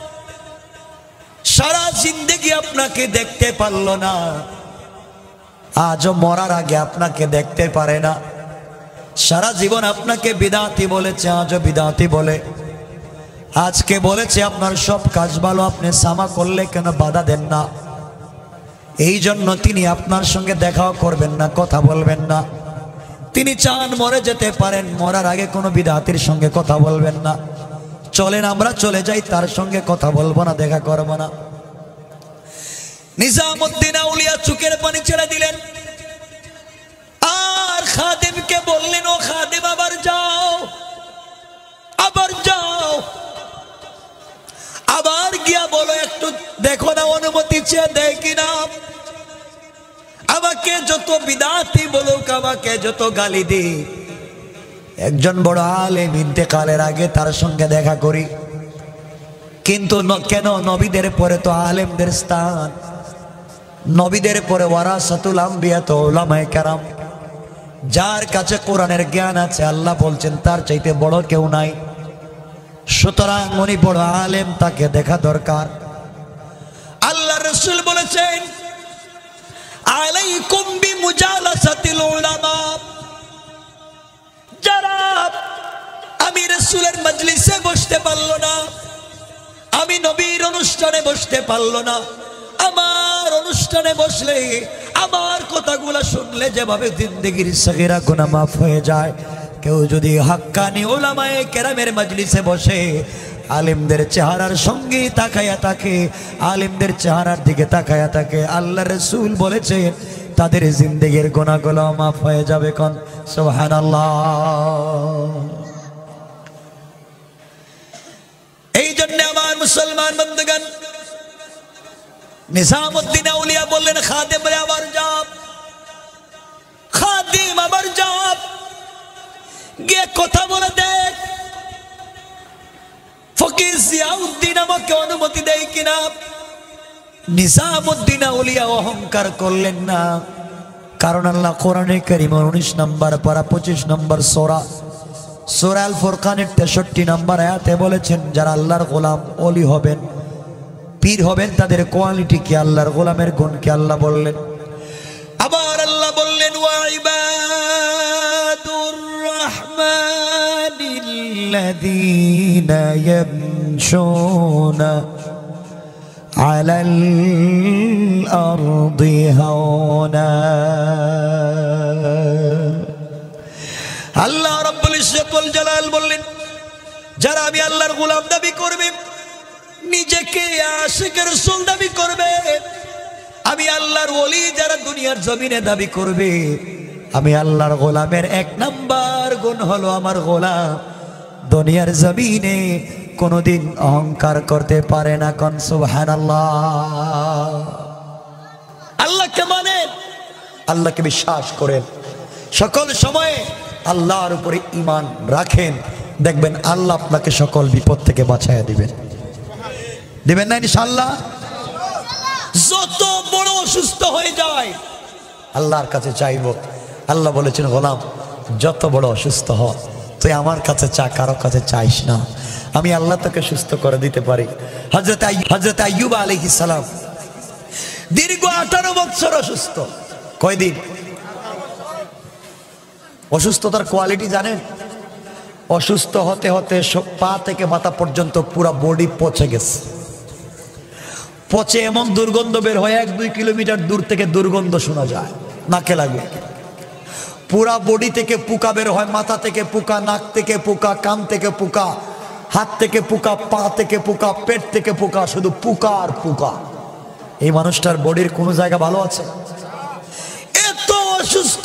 S1: সারা জিন্দগি আপনাকে দেখতে পারলো না, আজও মরার আগে আপনাকে দেখতে পারে না, সারা জীবন আপনাকে বিদআতি বলেছে, আজও বিদআতি বলে, আজকে বলেছে আপনার সব কাজ ভালো, আপনি সামা করলে কেন বাধা দেন না? এই জন্য তিনি আপনার সঙ্গে দেখাও করবেন না, কথা বলবেন না। তিনি চান মরে যেতে পারেন, মরার আগে কোনো বিদআতির সঙ্গে কথা বলবেন না। চলেন আমরা চলে যাই, তার সঙ্গে কথা বলবো না, দেখা করবো না। নিজামুদ্দিন আউলিয়া চোখের পানি ছেড়ে দিলেন, আর খাদেমকে বললেন, ও খাদেম আবার যাও, আবার যাও, আবার গিয়া বলো, একটু দেখো না অনুমতি চেয়ে দেয় কিনা। আমাকে যত বিদআতি বলুক, আমাকে যত গালি দি, একজন বড় আলেম ইন্তেকালের আগে তার সঙ্গে দেখা করি, কিন্তু কেন? নবীদের পরে তো আলেমদের স্থান, নবীদের পরে ওয়ারাসাতুল আম্বিয়া তো উলামায়ে কেরাম, যার কাছে কোরআনের জ্ঞান আছে, আল্লাহ বলছেন তার চাইতে বড় কেউ নাই। সুতরাং উনি বড় আলেম, তাকে দেখা দরকার। আল্লাহ রাসূল বলেছেন, আলাইকুম বিমুজালাসাতিল উলামা, যারা আমি রাসূলের মজলিসে বসতে পারলো না, আমি নবীর অনুষ্ঠানে বসতে পারলো না, আমার অনুষ্ঠানে বসলে, আমার কথাগুলো শুনলে যেভাবে জিন্দেগির সগীরা গুনাহ মাফ হয়ে যায়, কেউ যদি হাক্কানি উলামায়ে কেরামের মজলিসে বসে, আলেমদের চেহারার সঙ্গে তাকায়া থাকে, আলেমদের চেহারার দিকে তাকায়া থাকে, আল্লাহ রাসূল বলেছেন তাদের জিন্দেগির গুনাহগুলো মাফ হয়ে যাবে। কোন সুবহানাল্লাহ। এই জন্য আমার মুসলমান বন্ধুগণ, নিজামুদ্দিন আউলিয়া বললেন, খাদেম রে আবার যাব, খাদিম আবার যাব, গিয়ে কথা বলে দেখ ফকির জিয়াউদ্দিন আমাকে অনুমতি দেয় কিনা। নিজামুদ্দিন আউলিয়া অহংকার করলেন না, কারণ আল্লাহ কোরআনে কারীমের 19 নম্বর পারা 25 নম্বর সূরা আল ফুরকানের 63 নম্বর আয়াতে বলেছেন, যারা আল্লাহর গোলাম ওলি হবেন, পীর হবেন, তাদের কোয়ালিটি কি, আল্লাহর গোলামের গুণ কি আল্লাহ বললেন। আবার আল্লাহ বললেন, ওয়া ইবাদুর রাহমানিল্লাযীনা ইয়ামশুনা আলাল আরদি হাওনা। আল্লাহ রাব্বুল ইজ্জত ওয়াল জালাল বললেন, যারা আমি আল্লাহর গোলাম দাবি করবে, নিজেকে আশিক রাসূল দাবি করবে, আমি আল্লাহর ওলি যারা দুনিয়ার জমিনে দাবি করবে, আমি আল্লাহর গোলামের 1 নাম্বার গুণ হলো আমার গোলাম দুনিয়ার জমিনে কোনদিন অহংকার করতে পারে না। কোন সুবহানাল্লাহ। আল্লাহকে মানেন, আল্লাহকে বিশ্বাস করেন, সকল সময়ে আল্লাহর উপরে ঈমান রাখেন, দেখবেন আল্লাহ আপনাকে সকল বিপদ থেকে বাঁচাইয়া দিবেন। দিবেন না ইনশাআল্লাহ? যত বড় অসুস্থ হয়ে যায় আল্লাহর কাছে চাইব, আল্লাহ বলেছেন, গোলাম যত বড় অসুস্থ হ, তুই আমার কাছে চা, কারো কাছে চাইস না, আমি আল্লাহ তোকে সুস্থ করে দিতে পারি। হযরত আইয়ুব আলাইহিস সালাম দীর্ঘ 18 বছর অসুস্থ। কয়দিন? অসুস্থতার কোয়ালিটি জানেন? অসুস্থ হতে হতে পা থেকে মাথা পর্যন্ত পুরো বডি পচে গেছে। পচে এমন দুর্গন্ধ বের হয়, 1-2 কিলোমিটার দূর থেকে দুর্গন্ধ শোনা যায়, নাকে লাগে। পুরা বডি থেকে পোকা বের হয়, মাথা থেকে পোকা, নাক থেকে পোকা, কান থেকে পোকা, হাত থেকে পোকা, পা থেকে পোকা, পেট থেকে পোকা, শুধু পোকা আর পোকা। এই মানুষটার বডির কোনো জায়গা ভালো আছে? এত অসুস্থ।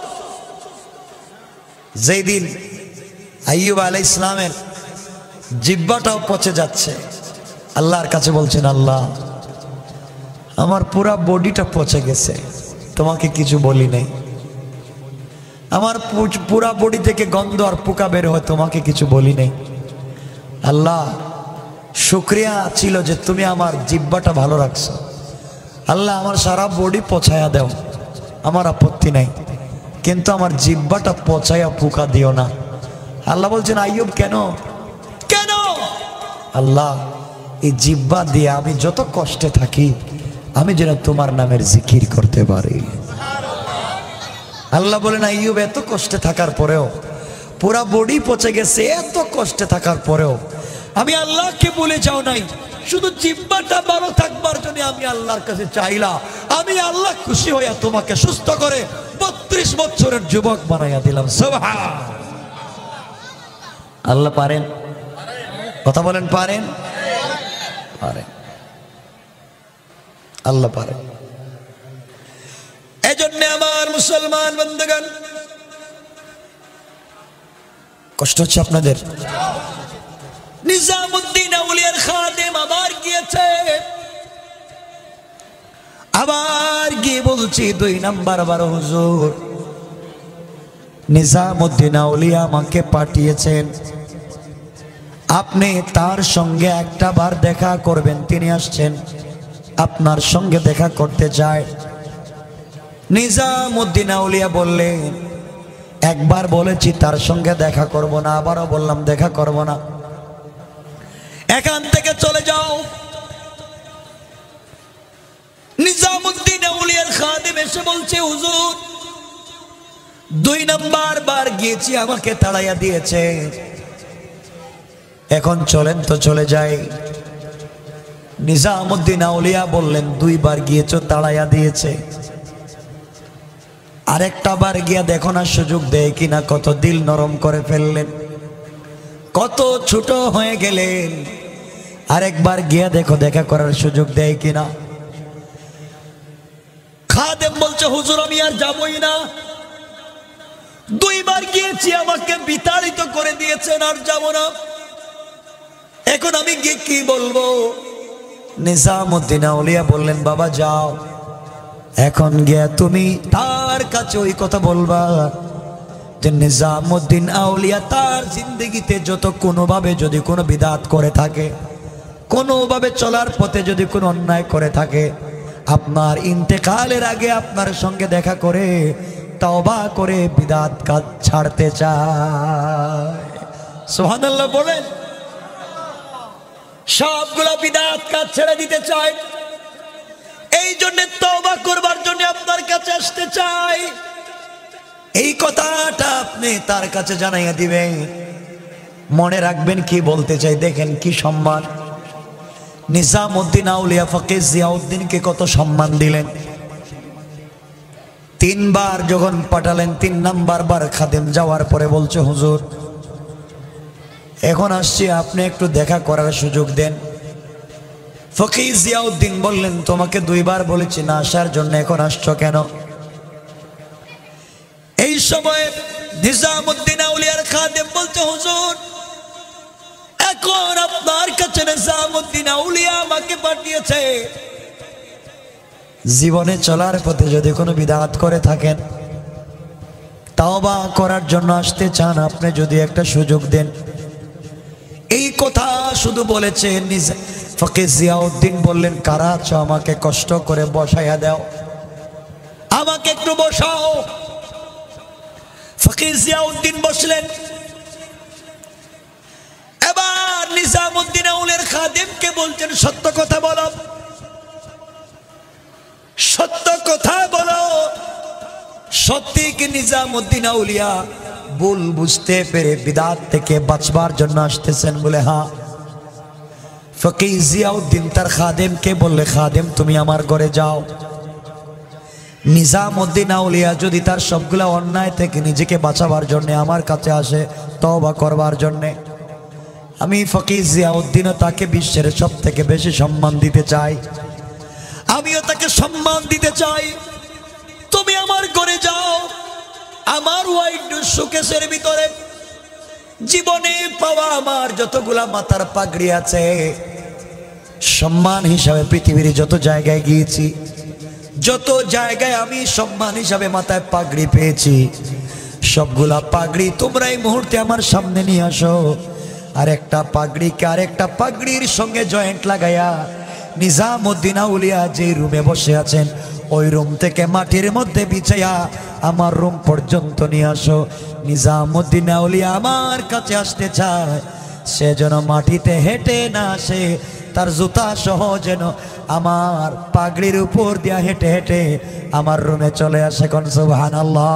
S1: যেই দিন আইয়ুব আলাইহিস সালামের জিহ্বাটাও পচে যাচ্ছে, আল্লাহর কাছে বলছেন, আল্লাহ আমার পুরা বডিটা পচে গেছে, তোমাকে কিছু বলি নাই। আমার পুরা বডি থেকে গন্ধ আর পোকা বের হয়, তোমাকে কিছু বলি নাই। আল্লাহ শুকরিয়া ছিল যে তুমি আমার জিহ্বাটা ভালো রাখছো। আল্লাহ আমার সারা বডি পচায়া দাও, আমার আপত্তি নাই, কিন্তু আমার জিহ্বাটা পচায়া পোকা দিও না। আল্লাহ বলছেন, আইয়ুব কেন? কেন? আল্লাহ এই জিহ্বা দিয়ে আমি যত কষ্টে থাকি, আমি যেন তোমার নামের জিকির করতে পারি। আল্লাহ বলেন, আইয়ুব এত কষ্টে থাকার পরেও, পুরা বডি পচে গেছে, এত কষ্টে থাকার পরেও আমি আল্লাহকে বলে যাও নাই, শুধু জিহ্বাটা ভালো থাকবার জন্য আমি আল্লাহর কাছে চাইলাম। আমি আল্লাহ খুশি হইয়া তোমাকে সুস্থ করে 32 বছরের যুবক বানাইয়া দিলাম। সুবহান আল্লাহ। পারেন? কথা বলেন, পারেন? পারেন, আল্লাহ পারেন। এজন্য আমার মুসলমান বন্ধুগণ, কষ্ট হচ্ছে আপনাদের? নিজামুদ্দিন আউলিয়ার খাদেম আবার গিয়েছে, আবার গিয়ে বলছি 2 নাম্বার বার, হুজুর নিজামুদ্দিন আউলিয়া আমাকে পাঠিয়েছেন, আপনি তার সঙ্গে একটা বার দেখা করবেন, তিনি আসছেন, আপনার সঙ্গে দেখা করতে চায়। নিজামুদ্দিন আউলিয়া বললেন, একবার বলেছি তার সঙ্গে দেখা করব না, আবারও বললাম দেখা করব না, এখান থেকে চলে যাও। নিজামুদ্দিন আউলিয়ার খাদেম এসে বলছে, হুজুর 2 নাম্বার বার গিয়েছি, আমাকে তাড়াইয়া দিয়েছে, এখন চলেন তো চলে যাই। নিজামুদ্দিন আউলিয়া বললেন, 2 বার গিয়েছো, তাড়াইয়া দিয়েছে, আরেকটা বার গিয়া দেখো না সুযোগ দেয় কিনা। কত দিল নরম করে ফেললেন, কত ছোট হয়ে গেলেন, আরেকবার গিয়া দেখো দেখা করার সুযোগ দেয় কিনা। খাদেম বলছে, হুজুর আমি আর যাবই না, 2 বার গিয়েছি, আমাকে বিতাড়িত করে দিয়েছেন, আর যাব না, এখন আমি গিয়ে কি বলবো? নিজামুদ্দিন আউলিয়া বললেন, বাবা যাও, এখন গিয়া তুমি তার কাছে ওই কথা বলবা যে নিজামুদ্দিন আউলিয়া তার জিন্দগিতে যত কোনোভাবে যদি কোনো বিদাত করে থাকে, কোনোভাবে চলার পথে যদি কোনো অন্যায় করে থাকে, আপনার ইন্তেকালের আগে আপনার সঙ্গে দেখা করে তওবা করে বিদাত কাজ ছাড়তে চায়। সুবহানাল্লাহ বলেন। সবগুলো বিদাত কাজ ছেড়ে দিতে চায়, এই জন্য তওবা করবার জন্য আপনার কাছে আসতে চাই। এই কথাটা আপনি তার কাছে জানাইয়া দিবেন, মনে রাখবেন কি বলতে চাই। দেখেন কি সম্মান, নিজামুদ্দিন আউলিয়া ফকিহ জিয়াউদ্দিনকে কত সম্মান দিলেন। 3 বার যখন পাঠালেন, 3 নাম্বার বার খাদেম যাওয়ার পরে বলছে, হুজুর এখন আসছি, আপনি একটু দেখা করার সুযোগ দেন। ফকিহ জিয়াউদ্দিন বললেন, তোমাকে 2 বার বলেছি না আসার জন্য, এখন আসছো কেন? এই সময় নিজামুদ্দিন আউলিয়ার খাদেম বলছে, হুজুর এখন আপনার কাছে নিজামুদ্দিন আউলিয়া আমাকে পাঠিয়েছে, জীবনে চলার পথে যদি কোনো বিদআত করে থাকেন, তাওবা করার জন্য আসতে চান, আপনি যদি একটা সুযোগ দেন। এই কথা শুধু বলেছে। ফকিহ জিয়াউদ্দিন বললেন, কারা আছো আমাকে কষ্ট করে বসাইয়া দাও, আমাকে একটু বসাও। ফকির জিয়াউদ্দিন বসলেন। এবার নিজামুদ্দিন আউলিয়ার খাদেমকে বলছেন, সত্য কথা বলো, সত্য কথা বলো। সত্যি কি নিজামুদ্দিন আউলিয়া ভুল বুঝতে পেরে বিদআত থেকে বাঁচবার জন্য আসতেছেন? বলে হ্যাঁ। ফকির জিয়াউদ্দিন তার খাদেমকে বললে, খাদেম তুমি আমার ঘরে যাও। নিজামুদ্দিন আউলিয়া যদি তার সবগুলা অন্যায় থেকে নিজেকে বাঁচাবার জন্য আমার কাছে আসে তওবা করবার জন্যে, আমি ফকির জিয়াউদ্দিনও তাকে বিশ্বের সব থেকে বেশি সম্মান দিতে চাই, আমিও তাকে সম্মান দিতে চাই। তুমি আমার ঘরে যাও, আমার হোয়াইট শোকেসের ভিতরে জীবনে পাওয়া আমার যতগুলা মাথার পাগড়ি আছে, সম্মান হিসাবে পৃথিবীর যত জায়গায় গিয়েছি, যত জায়গায় আমি সম্মান হিসাবে মাথায় পাগড়ি পেয়েছি, সবগুলা পাগড়ি তোমরা এই মুহূর্তে আমার সামনে নিয়ে আসো। আর একটা পাগড়িকে আর একটা পাগড়ির সঙ্গে জয়েন্ট লাগাইয়া নিজামুদ্দিন আউলিয়া যে রুমে বসে আছেন ওই রুম থেকে মাটির মধ্যে বিছাইয়া আমার রুম পর্যন্ত নিয়ে আসো। নিজামুদ্দিন আউলিয়া আমার কাছে আসতে চায়, সে যেন মাটিতে হেঁটে না আসে, তার জুতা সহ যেন আমার পাগড়ির উপর দিয়া হেঁটে হেঁটে আমার রুমে চলে আসে। কোন সুবহানাল্লাহ।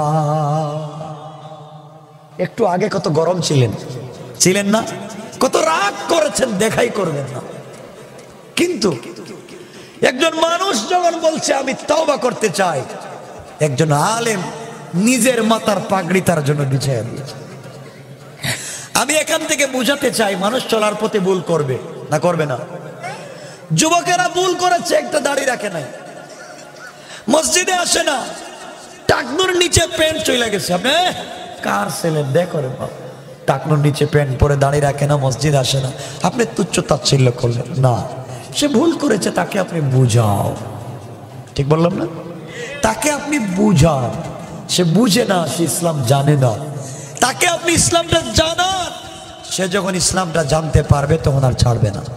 S1: একটু আগে কত গরম ছিলেন না, কত রাগ করেছেন, দেখাই করবেন না। কিন্তু একজন মানুষ যখন বলছে আমি তওবা করতে চাই, একজন আলেম নিজের মাথার পাগড়ি তার জন্য বিছাইয়া দিয়েছে। আমি এখান থেকে বুঝাতে চাই, মানুষ চলার পথে ভুল করবে না, করবে না? যুবকেরা ভুল করেছে, একটা দাড়ি রাখে নাই, মসজিদে আসে না, টাকনুর নিচে প্যান্ট চলে গেছে। আপনি কার ছেলে দেখো রে বাবা, টাকনুর নিচে প্যান্ট পরে দাড়ি রাখে না, মসজিদ আসে না, আপনি তুচ্ছ তাচ্ছিল্য করলেন না। সে ভুল করেছে, তাকে আপনি বুঝাও। ঠিক বললাম না? তাকে আপনি বুঝান। সে বুঝে না, সে ইসলাম জানে না, তাকে আপনি ইসলামটা জানান। সে যখন ইসলামটা জানতে পারবে তখন আর ছাড়বে না।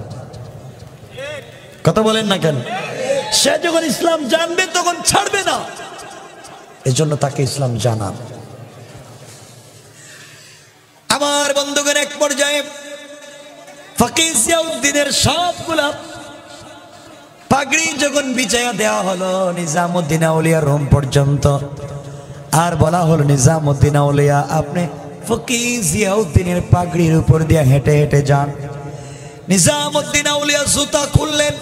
S1: কথা বলেন না কেন? সে যখন ইসলাম জানবে তখন ছাড়বে না। এজন্য তাকে ইসলাম জানান। আমার বন্ধুগণ, এক পর্যায়ে ফকির জিয়াউদ্দিনের সবগুলা পাগড়ি যখন বিছায়া দেওয়া হলো নিজামুদ্দিন আউলিয়ার রুম পর্যন্ত, আর বলা হলো নিজামুদ্দিন আউলিয়া আপনি ফকির জিয়াউদ্দিনের পাগড়ির উপর দিয়ে হেঁটে হেঁটে যান। নিজামুদ্দিন আউলিয়া জুতা খুললেন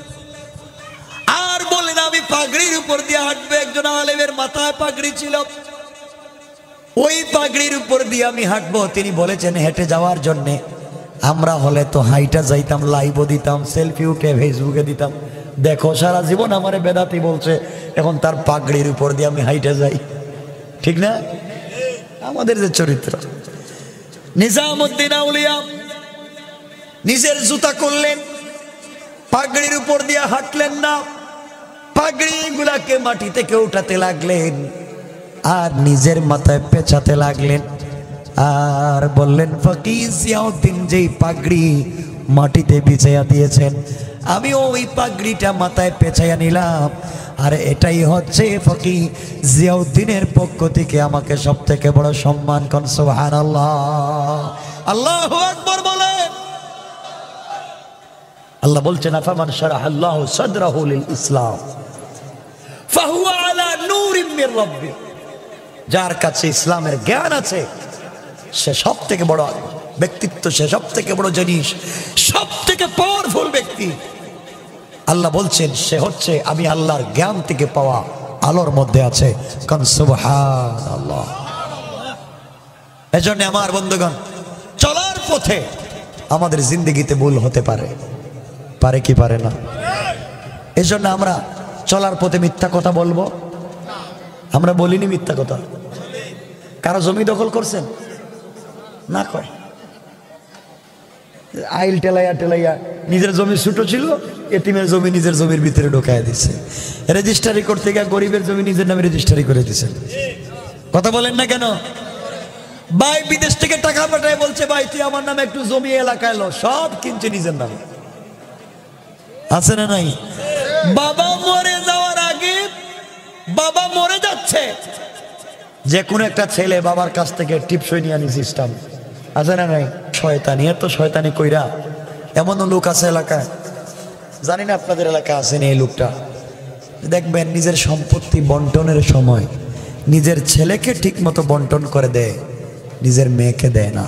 S1: আর বললেন আমি পাগড়ির উপর দিয়ে হাঁটবো। একজন আলেমের মাথায় পাগড়ি ছিল, ওই পাগড়ির উপর দিয়ে আমি হাঁটবো। তিনি বলেছেন হেঁটে যাওয়ার জন্যে। আমরা হলে তো হাইটা যাইতাম, লাইভও দিতাম, সেলফি উঠে ফেসবুকে দিতাম, দেখো সারা জীবন আমারে বেদাতি বলছে, এখন তার পাগড়ির উপর দিয়ে আমি হাইটা যাই। ঠিক না? আমাদের যে চরিত্র। নিজামুদ্দিন আউলিয়া নিজের জুতা করলেন, পাগড়ির উপর দিয়ে হাঁটলেন না, পাগড়ি গুলাকে মাটি থেকে উঠাতে লাগলেন আর নিজের মাথায় পেঁচাতে লাগলেন। আর বললেন ফকির জিয়াউদ্দিন যেই পাগড়ি মাটিতে বিছাইয়া দিয়েছেন, আমি ওই পাগড়িটা মাথায় পেঁচাইয়া নিলাম। আর এটাই হচ্ছে ফকির জিয়াউদ্দিনের পক্ষ থেকে আমাকে সব থেকে বড় সম্মান। কোন সুবহানাল্লাহ, আল্লাহু আকবার বলেন। আল্লাহ বলছেন আফামান শারাহাল্লাহু সাদরাহু লিল ইসলাম ফাহুয়া আলা নূরিম মির রাব্বি। যার কাছে ইসলামের জ্ঞান আছে সে সব থেকে বড় ব্যক্তিত্ব, সে সব থেকে বড় জিনিস, সব থেকে পাওয়ারফুল ব্যক্তি। আল্লাহ বলছেন সে হচ্ছে আমি আল্লাহর জ্ঞান থেকে পাওয়া আলোর মধ্যে আছে। কোন সুবহানাল্লাহ। এজন্য আমার বন্ধুগণ, চলার পথে আমাদের জিন্দগিতে ভুল হতে পারে, পারে কি পারে না? এজন্য আমরা চলার পথে মিথ্যা কথা বলবো? আমরা বলিনি মিথ্যা কথা। কারো জমি দখল করছেন না? কয় আইল টেলাইয়া টেলাইয়া নিজের জমি ছোট ছিল, এতিমের জমি নিজের জমির ভিতরে ঢোকায় দিচ্ছে। রেজিস্ট্রারি করতে গিয়ে গরিবের জমি নিজের নামে রেজিস্ট্রারি করে দিচ্ছে। কথা বলেন না কেন? ভাই বিদেশ থেকে টাকা পাঠায় বলছে ভাই তুই আমার নামে একটু জমি এলাকায় লো, সব কিনছে নিজের নামে। আছে না নাই? বাবা মরে যাওয়ার আগে, বাবা মরে যাচ্ছে, যে কোনো একটা ছেলে বাবার কাছ থেকে টিপসই নিয়ে আনি সিস্টেম আছে না নাই? শয়তানি, এত শয়তানি কইরা এমনও লোক আছে এলাকায়, জানি না আপনাদের এলাকায় আছেন এই লোকটা, দেখবেন নিজের সম্পত্তি বন্টনের সময় নিজের ছেলেকে ঠিক মতো বন্টন করে দেয়, নিজের মেয়েকে দেয় না।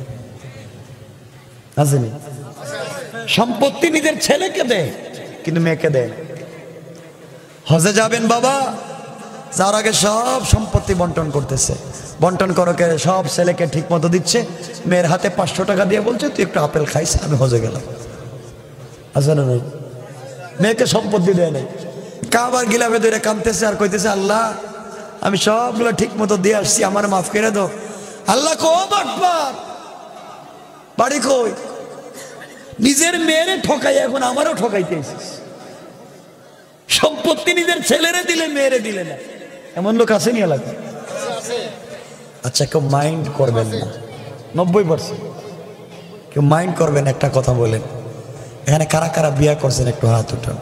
S1: আসেনি? সম্পত্তি নিজের ছেলেকে দেয় কিন্তু মেয়েকে দেয় না। হজে যাবেন বাবা, যার আগে সব সম্পত্তি বন্টন করতেছে, বন্টন করকে সব ছেলেকে ঠিক মতো দিচ্ছে, মেয়ের হাতে 500 টাকা দিয়ে বলছে তুই একটু আপেল খাইস, আমি হজে গেলাম। আছে না নাই? মেয়েকে সম্পত্তি দেয় নাই, কাবার গিলাফে ধরে কাঁদতেছে আর কইতেছে আল্লাহ আমি সবগুলো ঠিক মতো দিয়ে আসছি, আমার মাফ করে দাও। আল্লাহ কো বাটপার, বাড়ি কই? নিজের মেয়েরে ঠকাই এখন আমারও ঠকাইতে এসেছিস। সম্পত্তি নিজের ছেলেরে দিলে মেয়েরে দিলে না, এমন লোক আসেনি এলাকায়? আচ্ছা কেউ মাইন্ড করবেন না, 90% কেউ মাইন্ড করবেন। একটা কথা বলেন, এখানে কারা কারা বিয়ে করছেন একটু হাত উঠান।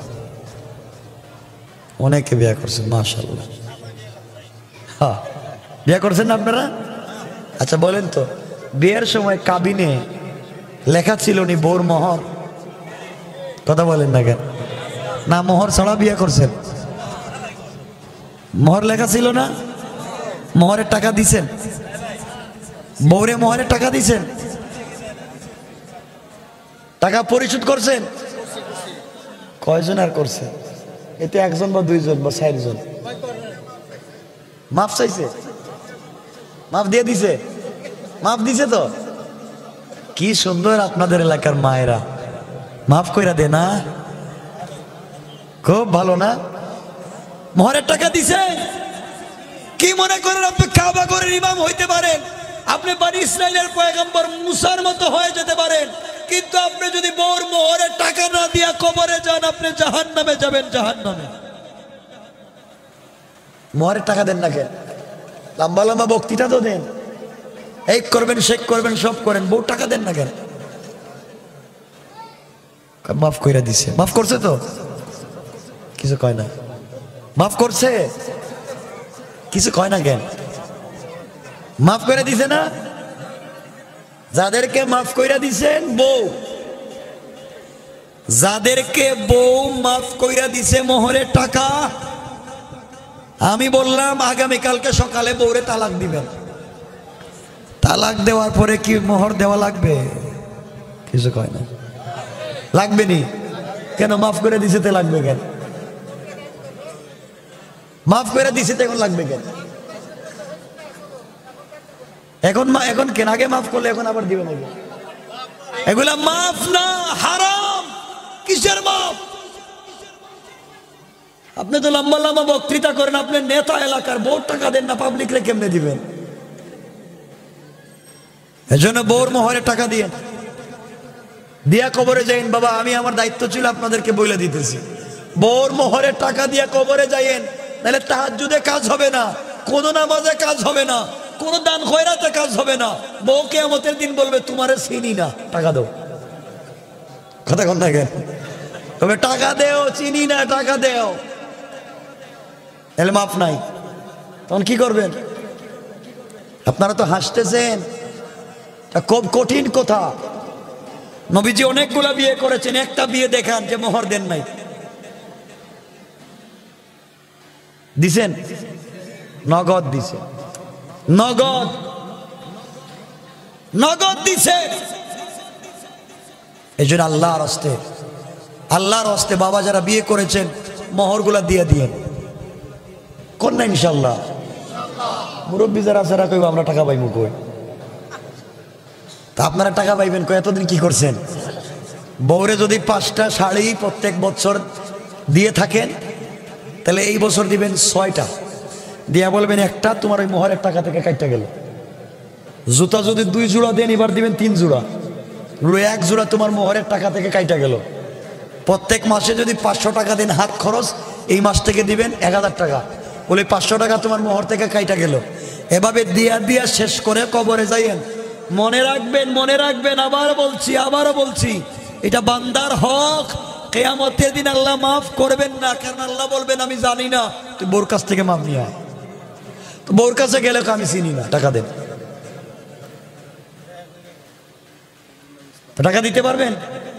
S1: অনেকে বিয়ে করছেন মাশাআল্লাহ। হ্যাঁ, বিয়ে করছেন না আপনারা? আচ্ছা বলেন তো, বিয়ের সময় কাবিনে লেখা ছিল নি বউর মোহর? কথা বলেন না কেন? না মোহর ছাড়া বিয়ে করছেন? মোহর লেখা ছিল না? মোহরের টাকা দিছেন? বউরে মোহরের টাকা দিছেন? টাকা পরিশোধ করছেন? কয়জন আর করছে? এতে 1 বা 2 বা 4 জন। মাফ চাইছে? মাফ দিয়ে দিছে? মাফ দিছে তো? কি সুন্দর আপনাদের এলাকার মায়েরা মাফ কইরা দে না, খুব ভালো না? মোহরের টাকা দিছে। কি মনে করেন আপনি কাবা ঘরের ইমাম হইতে পারেন, আপনি বনি ইসরাইলের পয়গম্বর মুসার মতো হয়ে যেতে পারেন, কিন্তু আপনি যদি বউর মোহরের টাকা না দিয়া কবরে যান, আপনি জাহান্নামে যাবেন, জাহান্নামে। মোহরের টাকা দেন না কেন? লম্বা লম্বা বক্তৃতা তো দেন, এই করবেন শেক করবেন সব করেন, বউ টাকা দেন না কেন? মাফ কইরা দিছে। মাফ করছে তো? কিছু কয় না। মাফ করছে? কিছু কয় না কেন? মাফ করে দিছে না? যাদেরকে মাফ কইরা দিছেন বউ, যাদেরকে বউ মাফ কইরা দিছে মোহরের টাকা, আমি বললাম আগামীকালকে সকালে বউরে তালাক দিবেন। তালাক দেওয়ার পরে কি মোহর দেওয়া লাগবে? কিছু কয় না। লাগবে নি কেন? মাফ করে দিছে তো লাগবে কেন? মাফ করে দিছে তো এখন লাগবে কেন? এখন কেন? আগে মাফ করলে এখন আবার দিবে নাকি? এগুলা মাফ না, হারাম। কিসের মাফ? আপনি তো লম্বা লম্বা বক্তৃতা করেন, আপনি নেতা এলাকার, বউর টাকা দেন না, পাবলিকরে কেমনে দিবেন? এজন্য বউর মোহরে টাকা দিয়ে দিয়া কবরে যাইন। বাবা আমি আমার দায়িত্ব ছিল আপনাদেরকে বলে দিতেছি, বউর মোহরে টাকা দিয়া কবরে যাইন, নাহলে তাহাজ্জুদে কাজ হবে না, কোনো নামাজে কাজ হবে না, কোনো দান খয়রাতে কাজ হবে না। বউ কিয়ামতের দিন বলবে তোমারে চিনি না, টাকা দাও। কথা কোন থাকেন? তবে টাকা দেও, চিনি না, টাকা দেও। এলে মাফ নাই, তখন কি করবেন? আপনারা তো হাসতেছেন, খুব কঠিন কথা। নবীজি অনেকগুলা বিয়ে করেছেন, একটা বিয়ে দেখান যে মোহর দেন নাই। দিছেন? নগদ দিছে, নগদ নগদ দিছে। এই জন্য আল্লাহর হস্তে, আল্লাহর হস্তে বাবা যারা বিয়ে করেছেন মোহরগুলা দিয়ে দিয়ে কোন না ইনশাল্লাহ। মুরব্বী যারা আছে কইব আমরা টাকা পাইবো কই? তা আপনারা টাকা পাইবেন কই? এতদিন কি করছেন? বউরে যদি 5টা শাড়ি প্রত্যেক বছর দিয়ে থাকেন, তাহলে এই বছর দিবেন 6টা, দিয়া বলবেন একটা তোমার ওই মোহরের টাকা থেকে কাটটা গেল। জুতা যদি 2 জোড়া দেন, এবার দিবেন 3 জোড়া, 1 জোড়া তোমার মোহরের টাকা থেকে কাইটা গেল। প্রত্যেক মাসে যদি 500 টাকা দেন হাত খরচ, এই মাস থেকে দিবেন 1000 টাকা, বলে 500 টাকা তোমার মোহর থেকে কাইটা গেল। এভাবে দিয়া দিয়া শেষ করে কবরে যাইয়েন। মনে রাখবেন, মনে রাখবেন, আবারও বলছি, এটা বান্দার হক। কিয়ামতের দিন আল্লাহ মাফ করবেন না, কারণ আল্লাহ বলবেন আমি জানি না, তুই বোর কাছ থেকে মাফ নিয়ে আয়। তো বউর কাছে গেলে আমি চিনি না, টাকা দেন। টাকা দিতে পারবেন?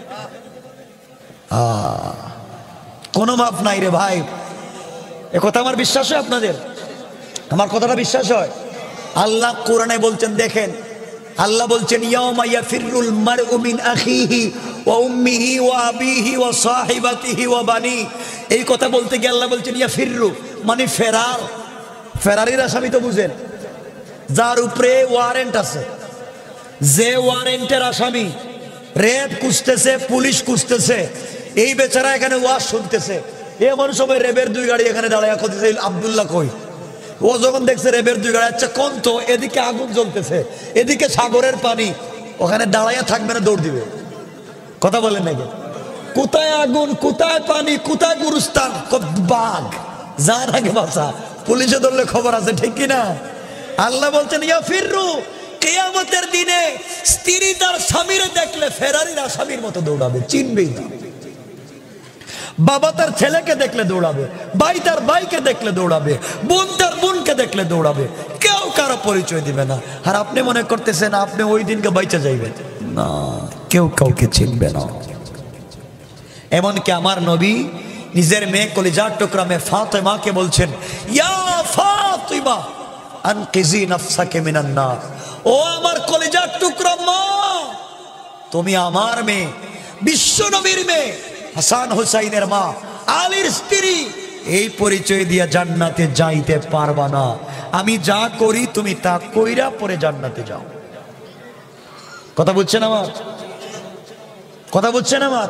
S1: কোনো মাপ নাই রে ভাই। এ কথা আমার বিশ্বাস হয় আপনাদের? আমার কথাটা বিশ্বাস হয়? আল্লাহ কোরআনে বলছেন, দেখেন আল্লাহ বলছেন ইয়াউমা ইয়াফিরুল মারউ মিন আখিহি ওয়া উম্মিহি ওয়া আবিহি ওয়া সাহিবাতিহি ওয়া বানি। এই কথা বলতে গিয়ে আল্লাহ বলছেন ইয়াফিরু মানে ফেরার। ফেরারির আসামি তো বুঝেন, যার উপরে ওয়ারেন্ট আছে, যে ওয়ারেন্টের আসামি, র্যাব খুঁজতেছে, পুলিশ খুঁজতেছে, এই বেচারা এখানে ওয়াজ শুনতেছে। এমন সময় র্যাবের 2 গাড়ি এখানে দাঁড়ায় খুঁজতেছে আব্দুল্লাহ কই। ও যখন দেখছে র্যাবের 2 গাড়ি, আচ্ছা কোন তো, এদিকে আগুন জ্বলতেছে, এদিকে সাগরের পানি, ওখানে দাঁড়াইয়া থাকবে না, দৌড় দিবে। কথা বলেন নাকি? কোথায় আগুন, কোথায় পানি, কোথায় গুরুস্থান, বাঘ, যার আগে বাঁচা। পুলিশে ধরলে খবর আছে, ঠিক কিনা? আল্লাহ বলছেন ইয়া ফিররু, কিয়ামতের দিনে স্ত্রী তার স্বামীরে দেখলে ফেরারির আসামির মতো দৌড়াবে, চিনবেই না। বাবা তার ছেলেকে দেখলে দৌড়াবে, ভাই তার ভাইকে দেখলে দৌড়াবে, বোন তার বোনকে দেখলে দৌড়াবে, কেউ কারো পরিচয় দিবে না। আর আপনি মনে করতেছেন আপনি ওই দিনকে বাইচা যাইবেন না, কেউ কাউকে চিনবে না। এমনকি আমার নবী নিজের মেয়ে কলিজার টুকরা মেয়ে ফাতেমাকে বলছেন ইয়া ফাতিমা আনকিজি নাফসাকে মিনান নার। ও আমার কলিজার টুকরা মা, তুমি আমার মেয়ে, বিশ্ব নবীর মেয়ে, হাসান হুসাইনের মা, আলীর স্ত্রী, এই পরিচয় দিয়া জান্নাতে যাইতে পারবা না। আমি যা করি তুমি তা কইরা পরে জান্নাতে যাও। কথা বুঝছেন আমার? কথা বুঝছেন আমার?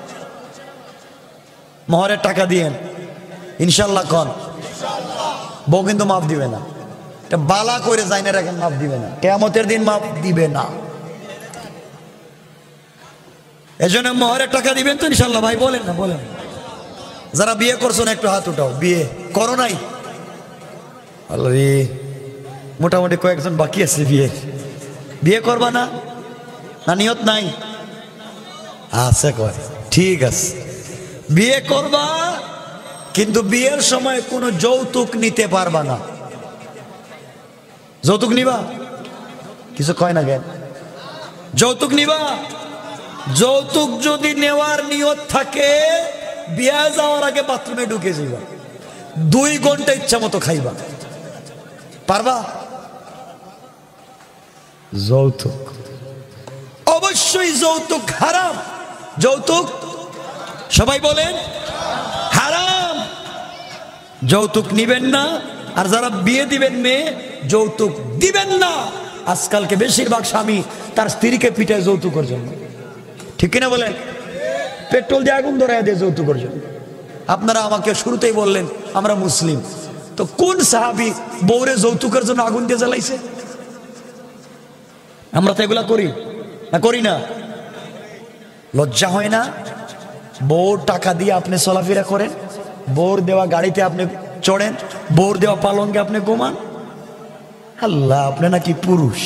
S1: মোহরের টাকা দিয়েন ইনশাল্লাহ কন, বউ কিন্তু মাফ দিবে না। এটা বালা করে যাই না রাখেন, মাফ দিবে না, কিয়ামতের দিন মাফ দিবে না। এজন্য মোহরের টাকা দিবেন তো ইনশাল্লাহ? ভাই বলেন না, বলেন। যারা বিয়ে করছো না একটু হাত উঠাও। বিয়ে করো নাই? আল্লাহ রে, মোটামুটি কয়েকজন বাকি আছে বিয়ে। বিয়ে করবা না? না নিয়ত নাই? আচ্ছা কয়, ঠিক আছে, বিয়ে করবা, কিন্তু বিয়ের সময় কোনো যৌতুক নিতে পারবা না। যৌতুক নিবা? কিছু কয় না কেন? যৌতুক নিবা? যৌতুক যদি নেওয়ার নিয়ত থাকে, বিয়ে যাওয়ার আগে বাথরুমে ঢুকে যাইবা, 2 ঘন্টা ইচ্ছা মতো খাইবা, পারবা? যৌতুক অবশ্যই, যৌতুক হারাম। যৌতুক সবাই বলেন হারাম। যৌতুক নিবেন না। আর যারা বিয়ে দিবেন মেয়ে, যৌতুক দিবেন না। আজকালকে বেশিরভাগ স্বামী তার স্ত্রীকে পিটায় যৌতুকের জন্য, ঠিক কিনা বলেন? পেট্রোল দিয়ে আগুন ধরায় দেয় যৌতুকের জন্য। আপনারা আমাকে শুরুতেই বললেন আমরা মুসলিম, তো কোন সাহাবী বউরে যৌতুকের জন্য আগুন দিয়ে জ্বালাইছে? আমরা তো এগুলা করি না, করি না? লজ্জা হয় না? বউর টাকা দিয়ে আপনি চলাফেরা করেন, বউর দেওয়া গাড়িতে আপনি চড়েন, বউর দেওয়া পালঙ্কে আপনি ঘুমান। আল্লাহ, আপনি নাকি পুরুষ।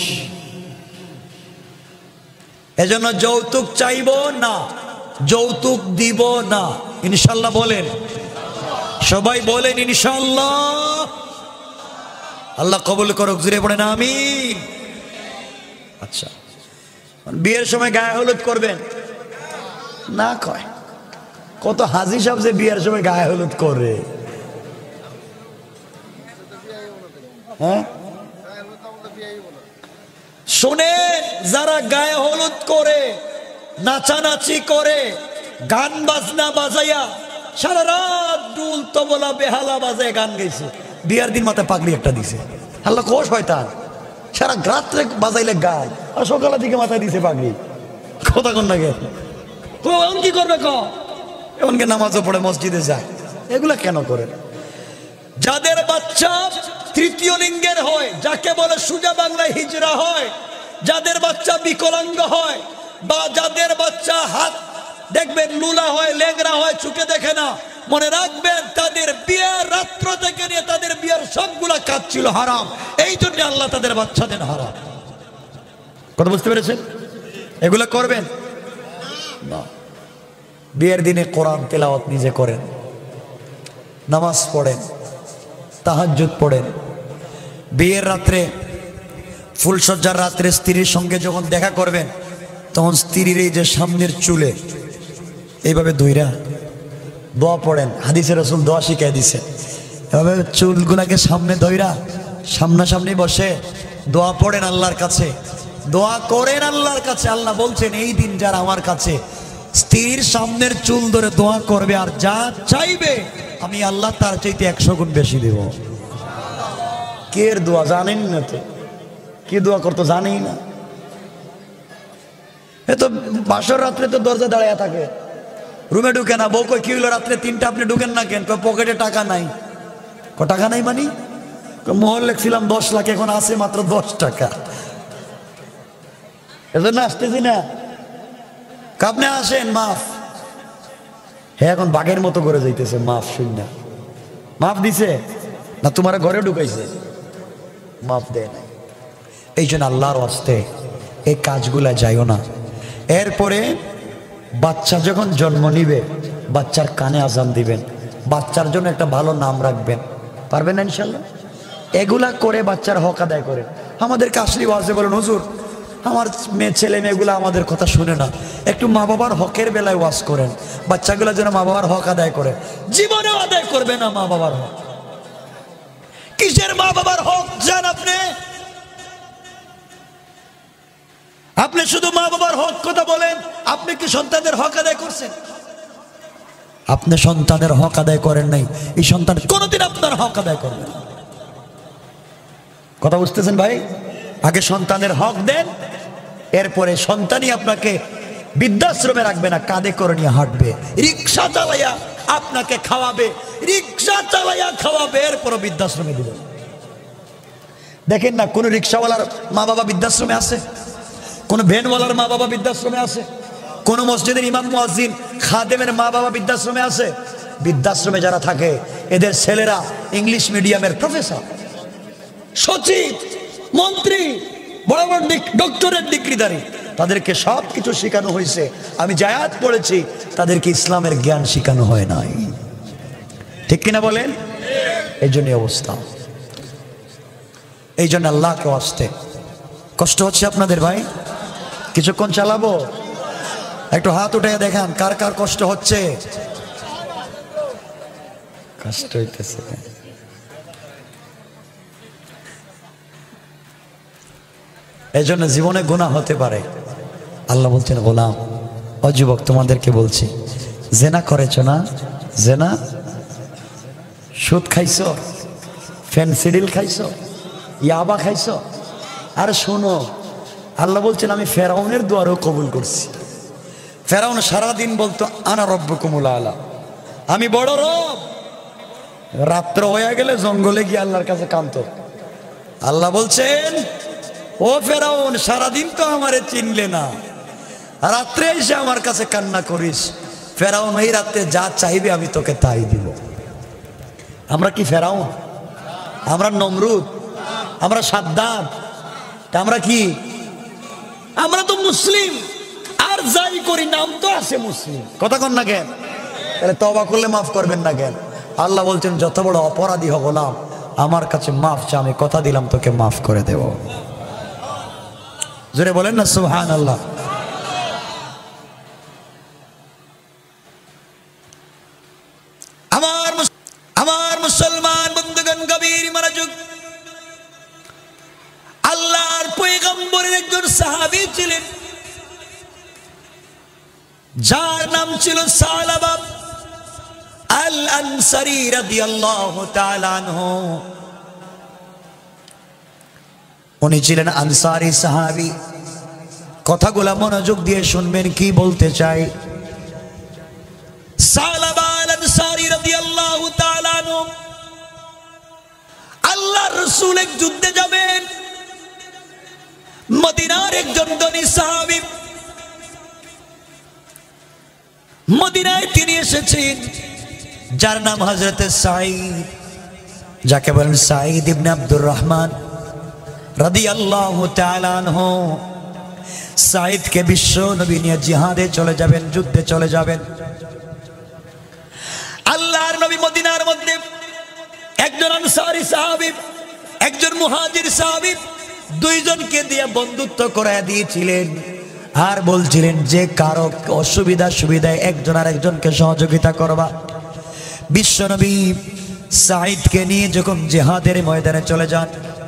S1: এজন্য যৌতুক চাইব না, যৌতুক দিব না, ইনশাল্লাহ বলেন। সবাই বলেন ইনশাল্লাহ। আল্লাহ কবুল করুক, জুড়ে পড়েন আমিন। আচ্ছা, বিয়ের সময় গায়ে হলুদ করবেন না? কয় কত হাজি সাহেব যে বিয়ের সময় গায়ে হলুদ করে। হ্যাঁ শুনে, যারা গায়ে হলুদ করে, নাচানাচি করে, গান বাজনা বাজাইয়া সারা রাত দুল তবলা বেহালা বাজায় গান গাইছে, বিয়ার দিন মাথায় পাগড়ি একটা দিছে। আল্লাহ কোষ হয় তার, সারা রাত্রে বাজাইলে গান, আর সকালের দিকে মাথায় দিছে পাগড়ি। কথা কোন লাগে? এমন কি করবে? এমনকি নামাজও পড়ে, মসজিদে যায়। এগুলা কেন করে? যাদের বাচ্চা তৃতীয় লিঙ্গের হয়, যাকে বলে সুজা বাংলায় হিজড়া হয়, যাদের বাচ্চা বিকলাঙ্গ হয়, বা যাদের বাচ্চা হাত দেখবেন লুলা হয়, লেংরা হয়, চোখে দেখে না, মনে রাখবেন তাদের বিয়ের রাত্র থেকে নিয়ে তাদের বিয়ের সবগুলা কাজ ছিল হারাম। এই জন্য আল্লাহ তাদের বাচ্চা দেন হারাম। কথা বুঝতে পেরেছেন? এগুলা করবেন না। বিয়ের দিনে কোরআন তেলাওয়াত নিজে করেন, নামাজ পড়েন, তাহাজ্জুদ পড়েন, বিয়ের রাত্রে, ফুলসজ্জার রাত্রে স্ত্রীর সঙ্গে যখন দেখা করবেন, তখন স্ত্রীর এই যে সামনের চুলে এইভাবে ধইরা দোয়া পড়েন। হাদিসে রাসূল দোয়া শিখিয়ে দিছে, এভাবে চুলগুলাকে সামনে ধইরা সামনাসামনি বসে দোয়া পড়েন আল্লাহর কাছে, দোয়া করেন আল্লাহর কাছে। আল্লাহ বলছেন এই দিন যারা আমার কাছে স্ত্রীর সামনের চুল ধরে দোয়া করবে আর যা চাইবে আমি আল্লাহ তার চাইতে 100 গুণ বেশি দেব। কের দোয়া জানেন না তো, কি দোয়া করতো জানেই না। এ তো বাসর রাত্রে তো দরজা দাঁড়ায় থাকে, রুমে ঢুকে না। বউ কই কি হইলো রাত্রে 3টা আপনি ঢুকেন না কেন? পকেটে টাকা নাই। টাকা নাই মানে? মোহর লেখছিলাম 10 লাখ, এখন আছে মাত্র 10 টাকা, এজন্য আসতেছি না। আপনি আসেন, মাফ। হ্যাঁ, এখন বাঘের মতো করে যাইতেছে মাফ শুন না। মাফ দিছে না তোমার ঘরে ঢুকাইছে? মাফ দেয় নাই। এই জন্য আল্লাহর ওয়াস্তে এই কাজগুলা যাইও না। এরপরে বাচ্চা যখন জন্ম নিবে, বাচ্চার কানে আজান দিবেন, বাচ্চার জন্য একটা ভালো নাম রাখবেন। পারবেন না ইনশাল্লাহ? এগুলা করে বাচ্চার হক আদায় করেন। আমাদেরকে আসলে ওয়াজে বলেন, হুজুর আমার মেয়ে ছেলে মেয়েগুলো আমাদের কথা শুনে না, একটু মা বাবার হকের বেলায় ওয়াজ করেন, বাচ্চাগুলো যেন মা বাবার হক আদায় করে। জীবনেও আদায় করবে না মা বাবার হক। কিসের মা বাবার হক জান আপনি? আপনি শুধু মা বাবার হক কথা বলেন, আপনি কি সন্তানদের হক আদায় করছেন? আপনি সন্তানের হক আদায় করেন নাই, এই সন্তান কোনোদিন আপনার হক আদায় করবে না। কথা বুঝতেছেন ভাই? আগে সন্তানের হক দেন, এরপরে সন্তানই আপনাকে বৃদ্ধাশ্রমে রাখবে না, কাঁধে করে নিয়ে হাঁটবে, রিক্সা চালাইয়া আপনাকে খাওয়াবে, রিক্সা চালাইয়া খাওয়াবে, এরপর বৃদ্ধাশ্রমে দিবে। দেখেন না, কোন রিক্সাওয়ালার মা বাবা বৃদ্ধাশ্রমে আছে? কোন ভ্যানওয়ালার মা বাবা বৃদ্ধাশ্রমে আছে? কোন মসজিদের ইমাম মুয়াজ্জিন খাদেমের মা বাবা বৃদ্ধাশ্রমে আছে? বৃদ্ধাশ্রমে যারা থাকে এদের ছেলেরা ইংলিশ মিডিয়ামের প্রফেসর, সচিব, মন্ত্রী, বড় বড় ডক্টরেট ডিগ্রিধারী। তাদেরকে সব কিছু শেখানো হয়েছে। আমি জায়াত পড়েছি, তাদেরকে ইসলামের জ্ঞান শেখানো হয় নাই। ঠিক কিনা বলেন? এই জন্য অবস্থা। এই জন্য আল্লাহকে আসতে কষ্ট হচ্ছে আপনাদের ভাই। কিছুক্ষণ চালাবো, একটু হাত উঠে দেখান কার কার কষ্ট হচ্ছে। কষ্ট হইতেছে। এই জন্য জীবনে গুনাহ হতে পারে। আল্লাহ বলছেন, গোলাম ও যুবক তোমাদেরকে বলছি, জেনা করেছো না? জেনা, সুদ খাইছো, ফেনসিডিল খাইছো, ইয়াবা খাইছো। আরে শোনো, আল্লাহ বলছেন আমি ফেরাউনের দুয়ারও কবুল করছি। ফেরাউন সারাদিন বলতো আনা রব্বুকুমুল আলা, আমি বড় রব। রাত্র হয়ে গেলে জঙ্গলে গিয়ে আল্লাহর কাছে কাঁদতো। আল্লাহ বলছেন, ও ফেরাউন সারাদিন তো আমারে চিনলে না, রাত্রে এসে আমার কাছে কান্না করিস। ফেরাউন এই রাত্রে যা চাইবে আমি তোকে তাই দিব। আমরা কি ফেরাউন? আমরা নমরুদ? আমরা সাদ্দাম? আমরা কি? আমরা তো মুসলিম। আর যাই করি নাম তো আছে মুসলিম। কথা কন না কেন? তাহলে তওবা করলে মাফ করবেন না কেন? আল্লাহ বলছেন যত বড় অপরাধী হব না, আমার কাছে মাফ চা, আমি কথা দিলাম তোকে মাফ করে দেব। জোরে বলেন না সুবহানাল্লাহ। আমার মুসলমান বন্ধুগণ, গভীর মনোযোগ। আল্লাহর পয়গম্বরের একজন সাহাবী ছিলেন, যার নাম ছিল সালাবা আল আনসারী রাদিয়াল্লাহু তাআলা আনহু। উনি ছিলেন আনসারী সাহাবী। কথাগুলো মনোযোগ দিয়ে শুনবেন, কি বলতে চাই। সালাবা আল আনসারী রাদিয়াল্লাহু তাআলা আনহু আল্লাহর রাসূল এক যুদ্ধে যাবেন। মদিনার একজন ধনী সাহাবী, মদিনায় তিনি এসেছেন, যার নাম হযরত সাঈদ, যাকে বলেন সাঈদ ইবনে আব্দুর রহমান রাদিয়াল্লাহু তাআলা আনহু। সাঈদকে বিশ্ব নবী নিয়ে জিহাদে চলে যাবেন, যুদ্ধে চলে যাবেন। আল্লাহর নবী মদিনার মধ্যে একজন আনসারী সাহাবী একজন মুহাজির সাহাবী দুইজনকে দিয়ে বন্ধুত্ব করায় দিয়েছিলেন আর বলছিলেন যে কারো অসুবিধা সুবিধায় একজন আরেকজনকে সহযোগিতা করবা। বিশ্বনবী সাঈদকে নিয়ে যখন জিহাদের ময়দানে চলে যান,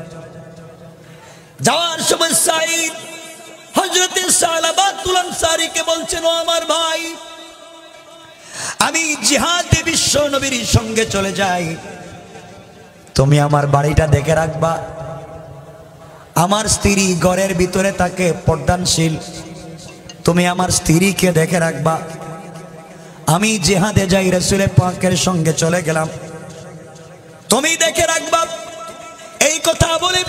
S1: যাওয়ার সময় সাঈদ হযরত সালাবাতুল আনসারীকে বলছেন, ও আমার ভাই, আমি জিহাদে বিশ্বনবীর সঙ্গে চলে যাই, তুমি আমার বাড়িটা দেখে রাখবা। আমার স্ত্রী ঘরের ভিতরে থাকে পর্দানশীল, তুমি আমার স্ত্রীকে দেখে রাখবা। আমি জিহাদে যাই, রাসূল পাকের সঙ্গে চলে গেলাম, তুমি দেখে রাখবা। এই কথা বলে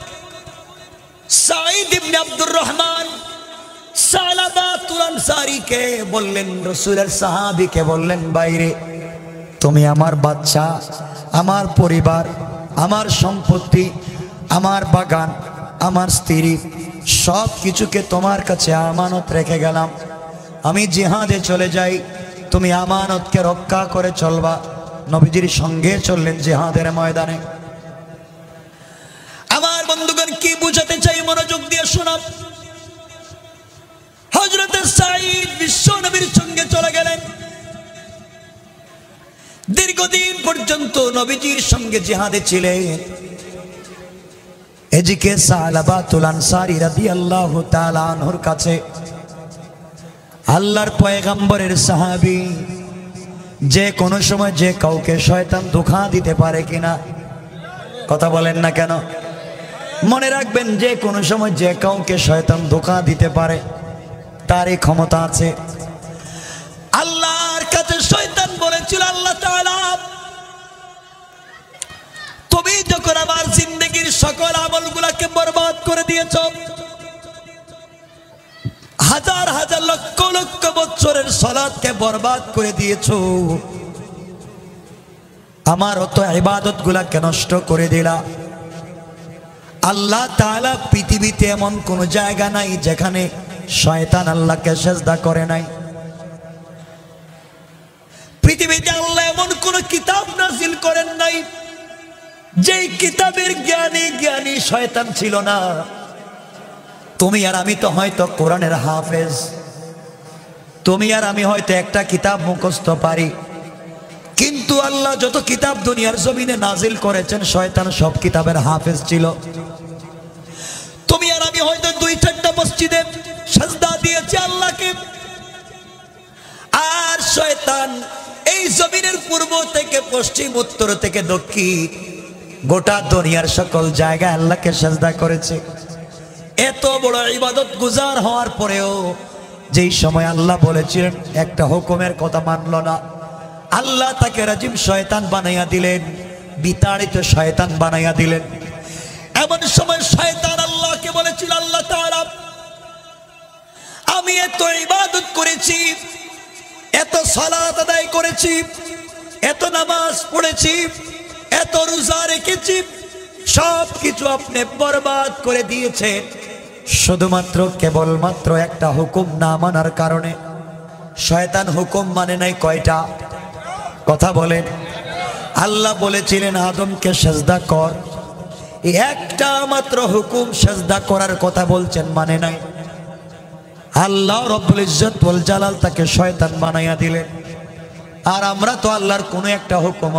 S1: সাঈদ ইবনে আব্দুর রহমান সালাবাতুল আনসারীকে বললেন, রাসূলের সাহাবীকে বললেন, বাইরে তুমি আমার বাচ্চা, আমার পরিবার, আমার সম্পত্তি, আমার বাগান, আমার স্ত্রী সব কিছুকে তোমার কাছে আমানত রেখে গেলাম। আমি জিহাদে চলে যাই, তুমি আমানতকে রক্ষা করে চলবা। নবীজির সঙ্গে চললেন জিহাদের ময়দানে। আমার বন্ধুগণ, কি বুঝাতে চাই মনোযোগ দিয়ে শোনাব। হযরত সাঈদ বিশ্ব নবীর সঙ্গে চলে গেলেন। দীর্ঘদিন পর্যন্ত নবীজির সঙ্গে জিহাদে ছিলেন। এদিকে সালাবাতুল আনসারী রাদিয়াল্লাহু তাআলা আনহুর কাছে আল্লাহর পয়গম্বরের সাহাবী, যে কোনো সময় যে কাউকে শয়তান ধোঁকা দিতে পারে কিনা, কথা বলেন না কেন? মনে রাখবেন, যে কোনো সময় যে কাউকে শয়তান ধোঁকা দিতে পারে, তার এই ক্ষমতা আছে। আল্লাহর কাছে শয়তান বলেছিল, আল্লাহ তাআলা, তুমি যখন আমার জিন্দেগীর সকল আমলগুলোকে বরবাদ করে দিয়েছ, হাজার হাজার লক্ষ লক্ষ বছরের সালাতকে বরবাদ করে দিয়েছ, আমার অত ইবাদতগুলোকে নষ্ট করে দিলা। আল্লাহ তাআলা পৃথিবীতে এমন কোন জায়গা নাই যেখানে শয়তান আল্লাহকে সিজদা করে নাই। পৃথিবীতে আল্লাহ এমন কোন কিতাব নাযিল করেন নাই যেই কিতাবের জ্ঞানী শয়তান ছিল না। তুমি আর আমি তো হয়তো কোরআনের হাফেজ, তুমি আর আমি হয়তো একটা কিতাব মুখস্থ পারি, কিন্তু আল্লাহ যত কিতাব দুনিয়ার জমিনে নাজিল করেছেন, শয়তান সব কিতাবের হাফেজ ছিল। তুমি আর আমি হয়তো 2-4টা মসজিদে সিজদা দিয়েছি আল্লাহকে, আর শয়তান এই জমিনের পূর্ব থেকে পশ্চিম, উত্তর থেকে দক্ষিণ, গোটা দুনিয়ার সকল জায়গায় আল্লাহকে সিজদা করেছে। এত বড় ইবাদত গুজার হওয়ার পরেও যেই সময় আল্লাহ বলেছিলেন, একটা হুকুমের কথা মানল না, আল্লাহ তাকে রাজিম শয়তান বানাইয়া দিলেন, বিতাড়িত শয়তান বানাইয়া দিলেন। এমন সময় শয়তান আল্লাহকে বলেছিল, আল্লাহ তাআলা, আমি এত ইবাদত করেছি, এত সালাত আদায় করেছি, এত নামাজ পড়েছি, এত রোজা রেখেছি, সব কিছু আপনি বরবাদ করে দিয়েছেন শুধুমাত্র কেবলমাত্র একটা হুকুম না মানার কারণে। শয়তান হুকুম মানে নাই কয়টা? কথা বলেন। আল্লাহ বলেছিলেন আদমকে সিজদা কর, একটা মাত্র হুকুম সিজদা করার কথা বলছেন, মানে নাই। আল্লাহ রব্বুল ইজ্জত ওয়াল জালাল তাকে শয়তান বানাইয়া দিলেন। আর আমরা তো আল্লাহর কোনো একটা হুকুম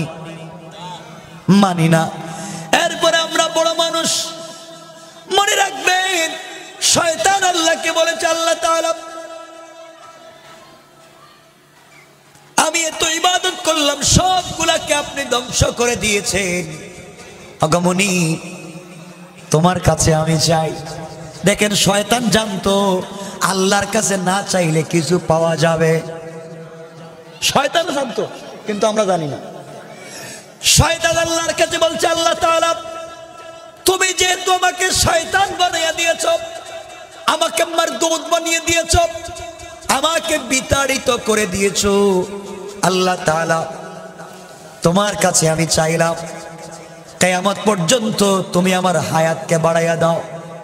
S1: মানি না। এরপরে আমরা বড় মানুষ, মনে রাখবেন, শয়তান আল্লাহকে বলেছে, আল্লাহ তাআলা, আমি এত ইবাদত করলাম, সবগুলাকে আপনি ধ্বংস করে দিয়েছেন। আগমনী, তোমার কাছে আমি চাই। দেখেন, শয়তান জানতো আল্লাহর কাছে না চাইলে কিছু পাওয়া যাবে। শয়তান জানতো, কিন্তু আমরা জানি না। শয়তান আল্লাহর কাছে বলছে, আল্লাহ তাআলা, তুমি যেহেতু আমাকে শয়তান বানিয়ে দিয়েছ, আমাকে মারদুদ বানিয়ে দিয়েছ, আমাকে বিতাড়িত করে দিয়েছ, আল্লাহ তাআলা, তোমার কাছে আমি চাইলাম কিয়ামত পর্যন্ত তুমি আমার হায়াতকে বাড়াইয়া দাও।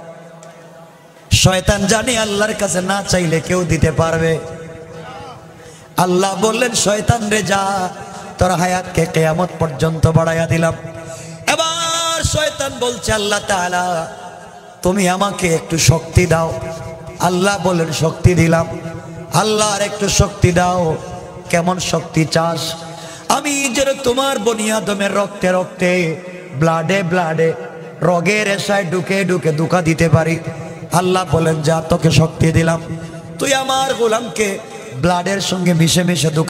S1: শয়তান জানে আল্লাহর কাছে না চাইলে কেউ দিতে পারবে। আল্লাহ বললেন, শয়তান রে, যা, তোর হায়াতকে কিয়ামত পর্যন্ত বাড়াইয়া দিলাম। এবার শয়তান বলছে আল্লাহ তাআলা তুমি আমাকে একটু শক্তি দাও। আল্লাহ বলেন শক্তি দিলাম। আল্লাহ আর একটু শক্তি দাও। কেমন শক্তি চাস? আমি যেন তোমার বনি আদমের রক্তে রক্তে ব্লাডে ব্লাডে রগের রেশায় ঢুকে ঢুকে ধোঁকা দিতে পারি। আল্লাহ বলেন যা তোকে শক্তি দিলাম, তুই আমার গোলামকে ব্লাডের সঙ্গে মিশে মিশে